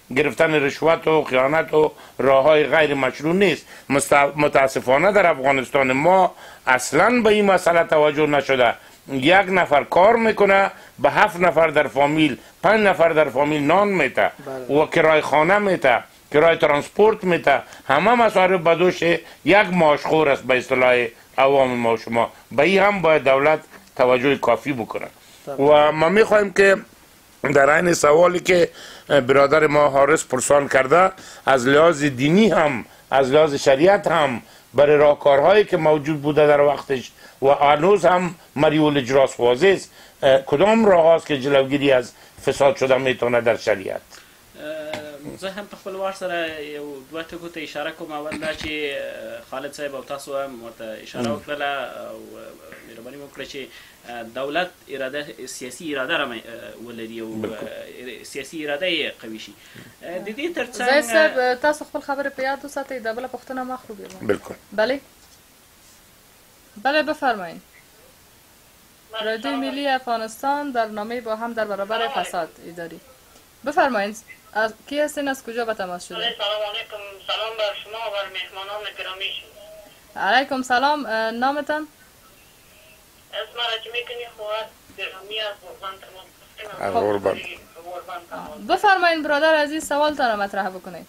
گرفتن رشوت و خیانت و راه های غیر مشروع نیست. متاسفانه در افغانستان ما اصلا به این مسئله توجه نشده. یک نفر کار میکنه به هفت نفر در فامیل، پنج نفر در فامیل نان میته و کرای خانه میته، کرای ترانسپورت میته، همه مصارف بدوش یک ماشخور است به اصطلاح عوام ما شما. به این هم باید دولت توجه کافی بکنه. و ما میخوایم که در این سوالی که برادر ما حارس پرسان کرده، از لحاظ دینی هم از لحاظ شریعت هم برای راهکارهایی که موجود بوده در وقتش و هنوز هم مریول اجراس واضح است، کدام راه هاست که جلوگیری از فساد شده میتونه در شریعت؟ زه هم په خپل وار سره یو دوه ټکو ته اشاره کوم. اول دا چې خالد صاحب او تاسو هم ورته اشاره وکړله او مهرباني مو وکړه چې دولت اراده سیاسي اراده را ولري او سیاسي اراده یې قوي شي. د دې تر څنګ زاهد صاحب تاسو خپل خبرې په یاد وساتئ. د بله پوښتنه ما خو بیرون. بالکل. بله بله بفرمایید. رادیو ملی افغانستان برنامه با هم در برابر فساد اداری. بفرمایید از کی هستین، از کجا به تماس شدید؟ سلام علیکم. سلام بر شما و بر مهمانان گرامی. علیکم سلام. نامتان؟ اسم رجمی کنی خواهد گرامی از قربان از قربان. بفرمایید برادر عزیز سوالتان را مطرح بکنید.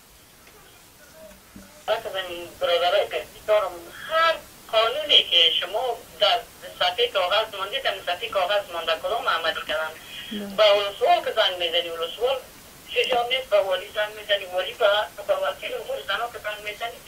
برادر دارم هر قانونی که شما در صفحه کاغذ ماندید در صفحه کاغذ مانده کدام عملی کردن؟ با ولسوال که زنگ میزنی ولسوال شجاع نیست، با والی زنگ میزنی والی با وکیل امور زنها که زنگ میزنی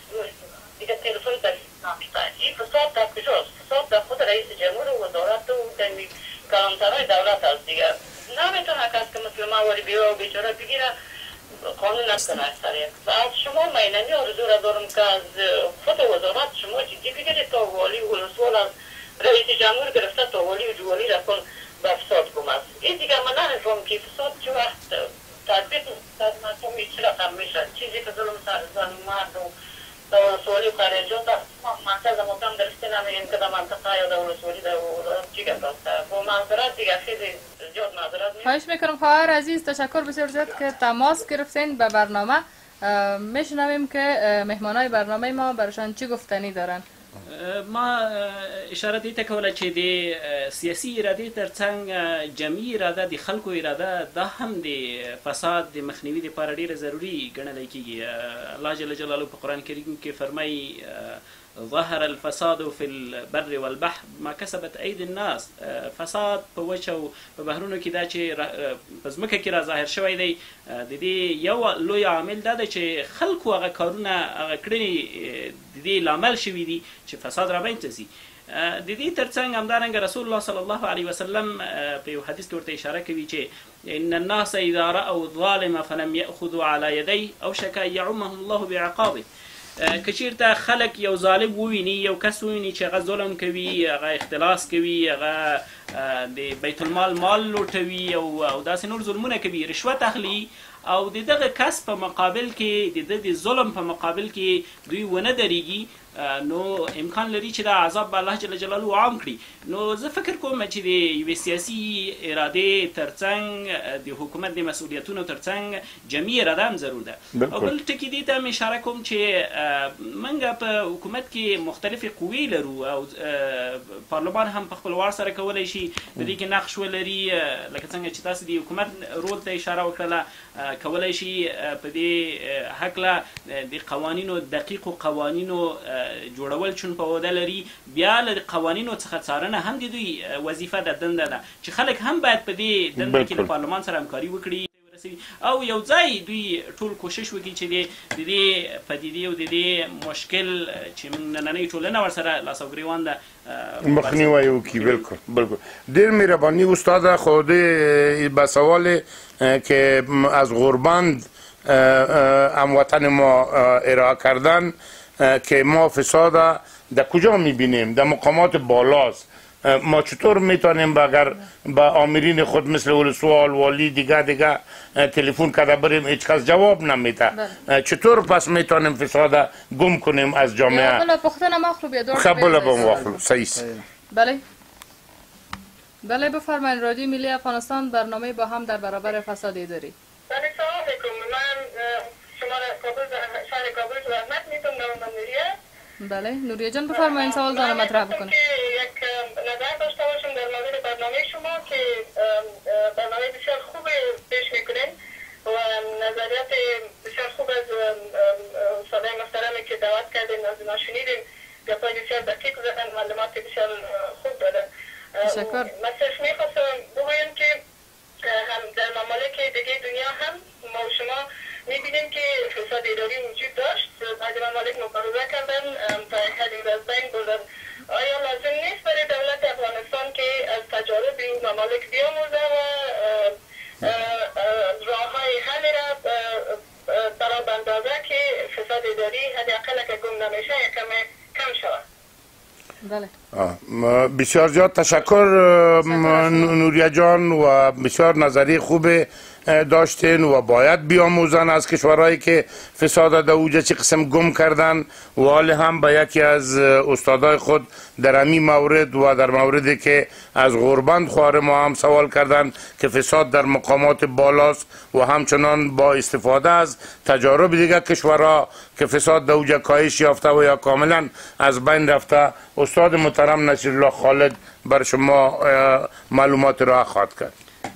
دیگه تلفن در نمیشه. این فساد در کجاست؟ فساد در خود رئیس جمهور و وزارت و کلانترهای دولت است دیگه. نمیتونه کس که مثل ما والی بیوه و بیچاره بگیره قانون نکنه اکثریت. از شما مینمی آرزو را دارم که از خود وزارت شما جدی بگیرید تا والی و ولسوال از رئیس جمهور گرفته تا والی و جوالی را کن به فساد کم است. این دیگه من نمیفهم که فساد چه وقت تطبیق در مردمی چه رقم میشه. چیزی که ظلم سر زن مرد و در ولسوالی خارجات مرکز مطمئن درسته نمیگیم که در منطقه یا در ولسوالی در چی گفت است. با معذرت دیگه خیلی زیاد معذرت میکنم. خواهش میکنم خواهر عزیز، تشکر بسیار زیاد که تماس گرفتین به برنامه. میشنویم که مهمانای برنامه ما برشان چی گفتنی دارن. ما اشاره دې ته کوله چې د سیاسي ارادې ترڅنګ جمعي اراده د خلکو اراده دا هم د فساد د مخنیوي لپاره ډیره ضروري ګڼلی کېږي. الله جل جلاله په قرآن کریم کې فرمایي ظهر الفساد في البر والبحر ما كسبت ايدي الناس. فساد په وچه او په بحرونو کې دا چې په ځمکه کې را ظاهر شوی دی د دې یو لوی عامل دا دی چې خلکو هغه کارونه هغه کړنې د دې لامل شوي دي چې فساد رامنځته شي. د دې ترڅنګ همدارنګه رسول الله صلی الله علیه وسلم په یو حدیث کې ورته اشاره کوي چې ان الناس اذا راوا الظالم فلم ياخذوا على يديه اوشك ان يعمهم الله بعقابه. که چیرته خلک یو ظالم وویني، یو کس وویني چې هغه ظلم کوي، هغه اختلاس کوي، هغه د بیت المال مال لوټوي او داسې نور ظلمونه کوي، رشوت اخلي او د دغه کس په مقابل کې د د ظلم په مقابل کې دوی ونه درېږي، نو امکان لري چې دا عذاب به الله جل جلاله عام کړي. نو زه فکر کوم چې د یوې سیاسي ارادې ترڅنګ د حکومت د مسؤلیتونو ترڅنګ جمعي اراده هم ضرور ده. او بل ټکي دې ته هم اشاره کوم چې موږ په حکومت کې مختلفې قوې لرو او پارلمان هم په خپل وار سره کولی شي د دې کې نقش ولري. لکه څنګه چې تاسو د حکومت رول ته اشاره وکړله، کولی شي په دې هکله د قوانینو دقیقو قوانینو جوړول چون په وده لري، بیا له قوانینو څخه څارنه هم د دوی وظیفه ده، دنده ده چې خلک هم باید په دې دنده کې د پارلمان سره همکاري وکړي او یو ځای دوی ټول کوشش وکړي چې د دې پدیدې او د دې مشکل چې موږ نننۍ ټولنه ورسره لاس او ګریوان ده مخنیوی وکړي. بالکل بالکل. ډېر مهرباني استاد. خود به سوال که از غربند هموطن ما ارائه کردن که ما فساد در کجا میبینیم؟ در مقامات بالاست. ما چطور میتونیم اگر با آمرین خود مثل ولسوال والی دیگه دیگه تلفن کرده بریم هیچ کس جواب نمیده؟ چطور پس میتونیم فساد گم کنیم از جامعه؟ بله پختن مخلوب یا دور خبله با مخلوب. صحیح. بله بله بفرمایید. رادیو ملی افغانستان برنامه با هم در برابر فساد اداری. بله سلام علیکم. رحمت میتونم نام نوریه. بله نوریه جان بفرمایید سوال دارم مطرح بکنید. یک نظر داشته باشم در مورد برنامه شما که برنامه بسیار خوب پیش میکنین و نظریات بسیار خوب از استادای محترمی که دعوت کردین از اینا شنیدیم، گپای بسیار دقیق زدن، معلومات بسیار خوب دادن. تشکر. من صرف میخواستم بگویم که هم در ممالک دیگه دنیا هم ما و شما میبینیم که فساد اداری وجود داشت. بعضی ممالک مبارزه کردن تا یک حدی از بین بردن. آیا لازم نیست برای دولت افغانستان که از تجارب این ممالک بیاموزه و راه های حل را برای بندازه که فساد اداری حداقل که گم نمیشه یکم کم شود؟ بله. بسیار زیاد تشکر نوریه جان و بسیار نظری خوب داشتین و باید بیاموزن از کشورهایی که فساد در اوج چه قسم گم کردن و حال هم به یکی از استادای خود در امی مورد و در موردی که از غربند خوار ما هم سوال کردن که فساد در مقامات بالاست و همچنان با استفاده از تجارب دیگر کشورها که فساد در اوج کاهش یافته و یا کاملا از بین رفته. استاد محترم نصیرالله خالد بر شما معلومات را خواهد کرد.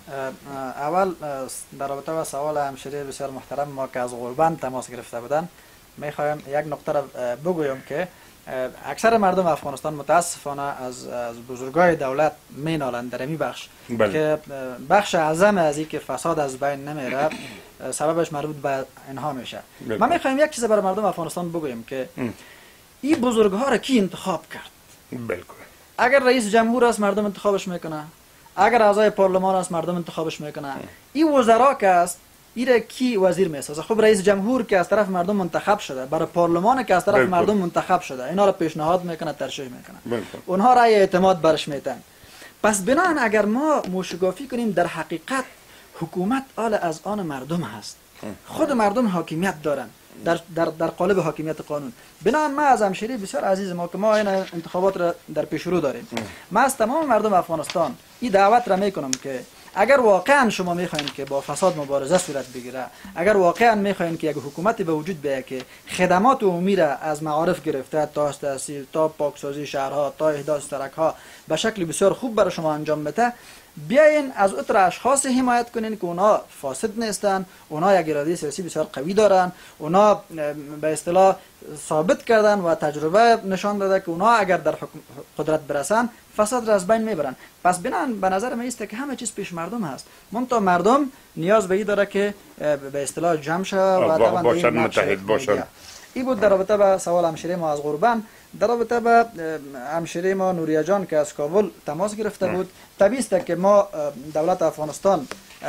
اول در رابطه با سوال همشیره بسیار محترم ما که از غربند تماس گرفته بودن میخوایم یک نقطه را بگویم که اکثر مردم افغانستان متاسفانه از از بزرگای دولت مینالند در این بخش بله. که بخش اعظم از این که فساد از بین نمیره سببش مربوط به اینها میشه. ما میخوایم یک چیز برای مردم افغانستان بگویم که این بزرگها را کی انتخاب کرد؟ بالکل. اگر رئیس جمهور است مردم انتخابش میکنه، اگر اعضای پارلمان است مردم انتخابش میکنه. این وزرا که است ایره کی وزیر میسازه؟ خب رئیس جمهور که از طرف مردم منتخب شده، برای پارلمان که از طرف بالکل. مردم منتخب شده، اینا را پیشنهاد میکنه، ترشیح میکنه، بالکل. اونها رای اعتماد برش میتن. پس بنان اگر ما موشگافی کنیم در حقیقت حکومت آل از آن مردم هست، خود مردم حاکمیت دارن در در در قالب حاکمیت قانون. بنابراین ما از همشیری بسیار عزیز ما که ما این انتخابات را در پیش رو داریم، ما از تمام مردم افغانستان این دعوت را میکنم که اگر واقعا شما میخواین که با فساد مبارزه صورت بگیره، اگر واقعا میخواین که یک حکومتی به وجود بیاید که خدمات عمومی را از معارف گرفته تا تحصیل تا پاکسازی شهرها تا احداث سرک‌ها به شکل بسیار خوب برای شما انجام بده، بیاین از اتر اشخاص حمایت کنین که اونا فاسد نیستن، اونا یک اراده سیاسی بسیار قوی دارن، اونا به اصطلاح ثابت کردن و تجربه نشان داده که اونا اگر در قدرت برسن فساد را از بین میبرن. پس بنان به نظر من است که همه چیز پیش مردم هست، منتها مردم نیاز به این داره که به اصطلاح جمع شه و طبعا باشد متحد باشد. این بود در رابطه با سوال همشیره ما از غربند. در رابطه با همشیره ما نوریه جان که از کابل تماس گرفته بود، طبیعی است که ما دولت افغانستان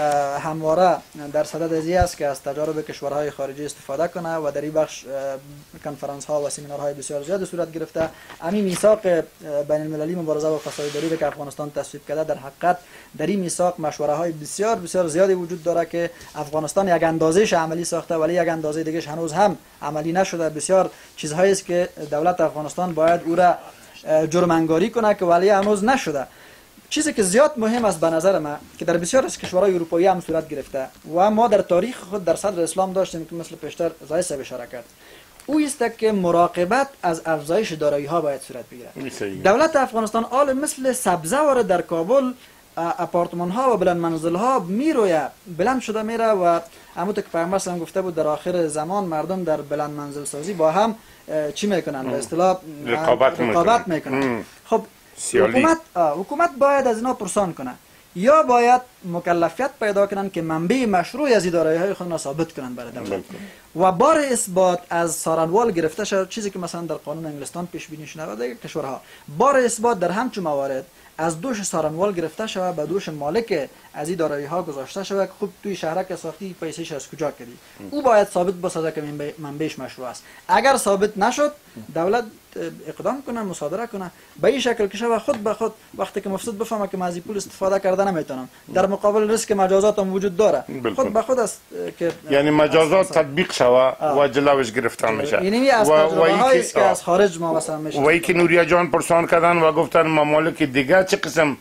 همواره در صدد از این است که از تجارب کشورهای خارجی استفاده کنه و در این بخش کنفرانس ها و سمینارهای بسیار زیاد صورت گرفته. همین میثاق بین المللی مبارزه با فساد اداری که افغانستان تصویب کرده در حقیقت در این میثاق مشوره های بسیار بسیار زیادی وجود داره که افغانستان یک اندازه‌اش عملی ساخته ولی یک اندازه دیگه‌اش هنوز هم عملی نشده. بسیار چیزهایی است که دولت افغانستان باید او را جرم انگاری کنه که ولی هنوز نشده. چیزی که زیاد مهم است به نظر من که در بسیار از کشورهای اروپایی هم صورت گرفته و ما در تاریخ خود در صدر اسلام داشتیم که مثل پیشتر زای صاحب اشاره کرد، او است که مراقبت از افزایش دارایی ها باید صورت بگیرد. دولت افغانستان آل مثل سبزه واره در کابل اپارتمان ها و بلند منزل ها میرویه، بلند شده میره و همونطور که پیامبر هم گفته بود در آخر زمان مردم در بلند منزل سازی با هم چی میکنن؟ به اصطلاح رقابت, رقابت میکنن. خب حکومت حکومت باید از اینا پرسان کنه یا باید مکلفیت پیدا کنن که منبع مشروع از اداره های خود را ثابت کنن برای دولت و بار اثبات از سارنوال گرفته شد، چیزی که مثلا در قانون انگلستان پیش بینی شده و دیگر کشورها بار اثبات در همچون موارد از دوش سارنوال گرفته شود به دوش مالک از این دارایی ها گذاشته شود که خوب توی شهرک ساختی پیسه‌اش از کجا کردی. او باید ثابت بسازه که منبعش مشروع است. اگر ثابت نشد دولت اقدام کنه، مصادره کنه به این شکل که شود خود به خود وقتی که مفسد بفهمه که من از پول استفاده کرده نمیتونم، در مقابل ریسک مجازات هم وجود داره، خود به خود است که یعنی مجازات تطبیق شوه و جلوش گرفتن میشه. یعنی از تجربه‌هایی که از خارج ما مثلا میشه. و اینکه نوریه جان پرسان کردن و گفتن ممالک دیگه چه قسم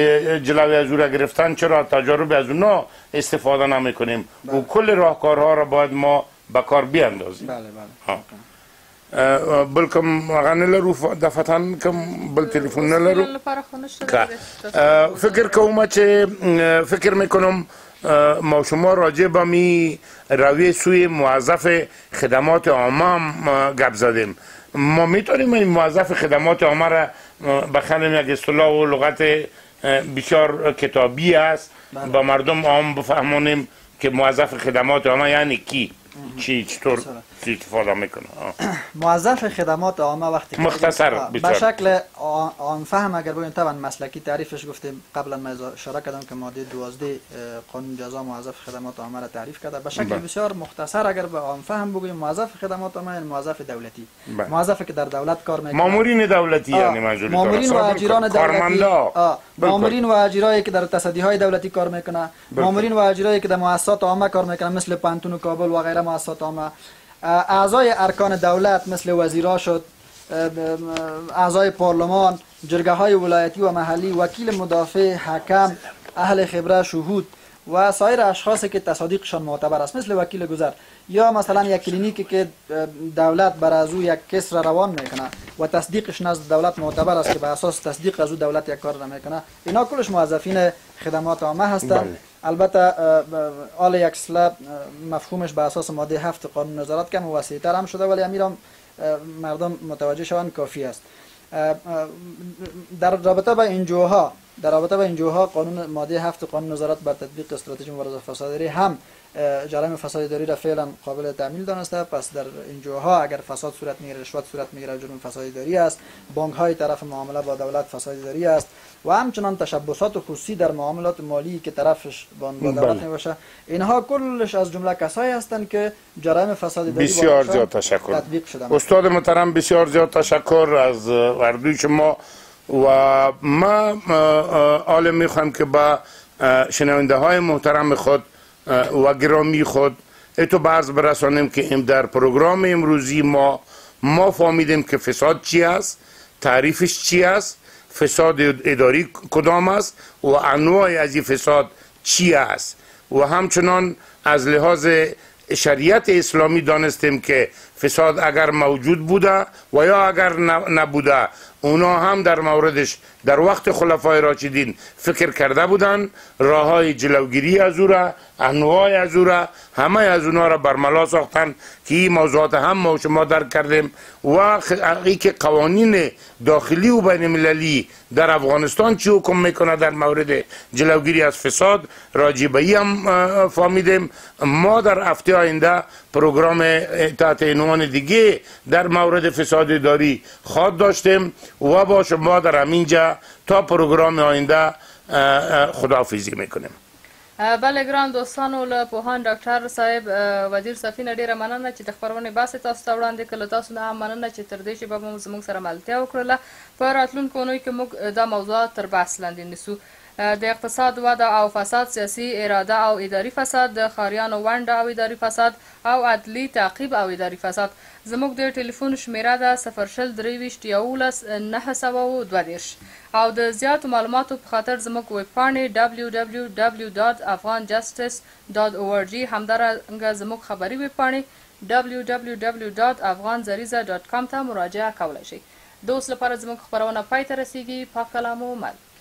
جلوی از او را گرفتن، چرا تجارب از اونا استفاده نمی کنیم؟ و کل راهکارها را باید ما به کار بیاندازیم. بله بله. بل کوم هغه نه لرو دفتن کوم بل تلفن نه لرو فکر کوم چې فکر میکنم ما شما راجع به می روی سوی موظف خدمات عامه گپ زدیم. ما میتونیم این موظف خدمات عامه را بخوانیم، یک اصطلاح و لغت بسیار کتابی است با مردم عام بفهمونیم که موظف خدمات عامه یعنی کی، چی چطور استفاده میکنه. موظف خدمات عامه وقتی مختصر به شکل عام فهم اگر بگیم طبعا مسلکی تعریفش گفتیم قبلا من اشاره کردم که ماده دوازده قانون جزا موظف خدمات عامه را تعریف کرده. به شکل بسیار مختصر اگر به عام فهم بگیم موظف خدمات عامه یعنی موظف دولتی، موظفی که در دولت کار میکنه، مامورین دولتی یعنی منظور مامورین و اجیران دولتی، مامورین و اجرایی که در تصدی های دولتی کار میکنه، مامورین و اجرایی که در مؤسسات عامه کار میکنه مثل پانتون کابل و غیره مؤسسات عامه، اعضای ارکان دولت مثل وزیرا شد، اعضای پارلمان، جرگه های ولایتی و محلی، وکیل مدافع، حکم، اهل خبره، شهود و سایر اشخاصی که تصادیقشان معتبر است مثل وکیل گذر، یا مثلا یک کلینیکی که دولت بر از او یک کس را روان میکنه و تصدیقش نزد دولت معتبر است که بر اساس تصدیق از او دولت یک کار را میکنه، اینا کلش موظفین خدمات عامه هستند. البته آل یک سلب مفهومش به اساس ماده هفت قانون نظارت کم و وسیع‌تر هم شده، ولی امیرم مردم متوجه شوند کافی است. در رابطه با انجوها در رابطه با انجوها قانون ماده هفت قانون نظارت بر تطبیق استراتژی مبارزه با فساد اداری هم جرایم فساد اداری را فعلا قابل تعمیل دانسته. پس در انجوها اگر فساد صورت میگیره، رشوت صورت میگیره، جرم فساد اداری است، بانک های طرف معامله با دولت فساد اداری است و همچنان تشبسات خصوصی در معاملات مالی که طرفش با دولت میباشه، اینها کلش از جمله کسایی هستند که جرایم فساد اداری بسیار زیاد تشکر استاد محترم، بسیار زیاد تشکر از اردوی شما و ما آل میخوام که با شنونده های محترم خود و گرامی خود اتو بعض برسانیم که ام در پروگرام امروزی ما ما فهمیدیم که فساد چی است، تعریفش چی است، فساد اداری کدام است و انواع از این فساد چی است و همچنان از لحاظ شریعت اسلامی دانستیم که فساد اگر موجود بوده و یا اگر نبوده اونا هم در موردش در وقت خلفای راشدین فکر کرده بودن، راه های جلوگیری از او را، انواع از او را، همه از اونا را برملا ساختن که این موضوعات هم ما شما درک کردیم و ای که قوانین داخلی و بین المللی در افغانستان چی حکم میکنه در مورد جلوگیری از فساد راجع به این هم فهمیدیم. ما در هفته آینده پروگرام تحت عنوان دیگه در مورد فساد اداری خواهد داشتیم و با شما در همینجا تا پروگرام آینده خداحافظی میکنیم. بله ګران دوستانو، له پوهان ډاکټر صاحب وزیر صافي نه ډیره مننه چې د خپرونې باسي تاسو ته وړاندې کړه. تاسو نه هم مننه چې تر دې چې به مو زموږ سره ملتیا وکړله. په راتلونکو اونیو کې موږ دا موضوعات تر بحث لاندې نیسو. د اقتصاد وده او فساد، سیاسي اراده او اداري فساد، د ښاریانو ونډه او اداري فساد او عدلي تعقیب او اداري فساد. زموږ د ټلیفون شمیره ده صفر شل درې ویشت یولس نهه سوه دوه دېرش او د زیاتو معلوماتو په خاطر زموږ ویب پاڼې دبلیو دبلیو دبلیو ډاټ افغان جسټس ډاټ او ار جي همدارنګه زموږ خبري ویب پاڼې دبلیو دبلیو دبلیو ډاټ افغان زریزه ډاټ کام ته مراجعه کولی شئ. د اوس لپاره زموږ خپرونه پای ته رسیږي. پاک کلام و مل.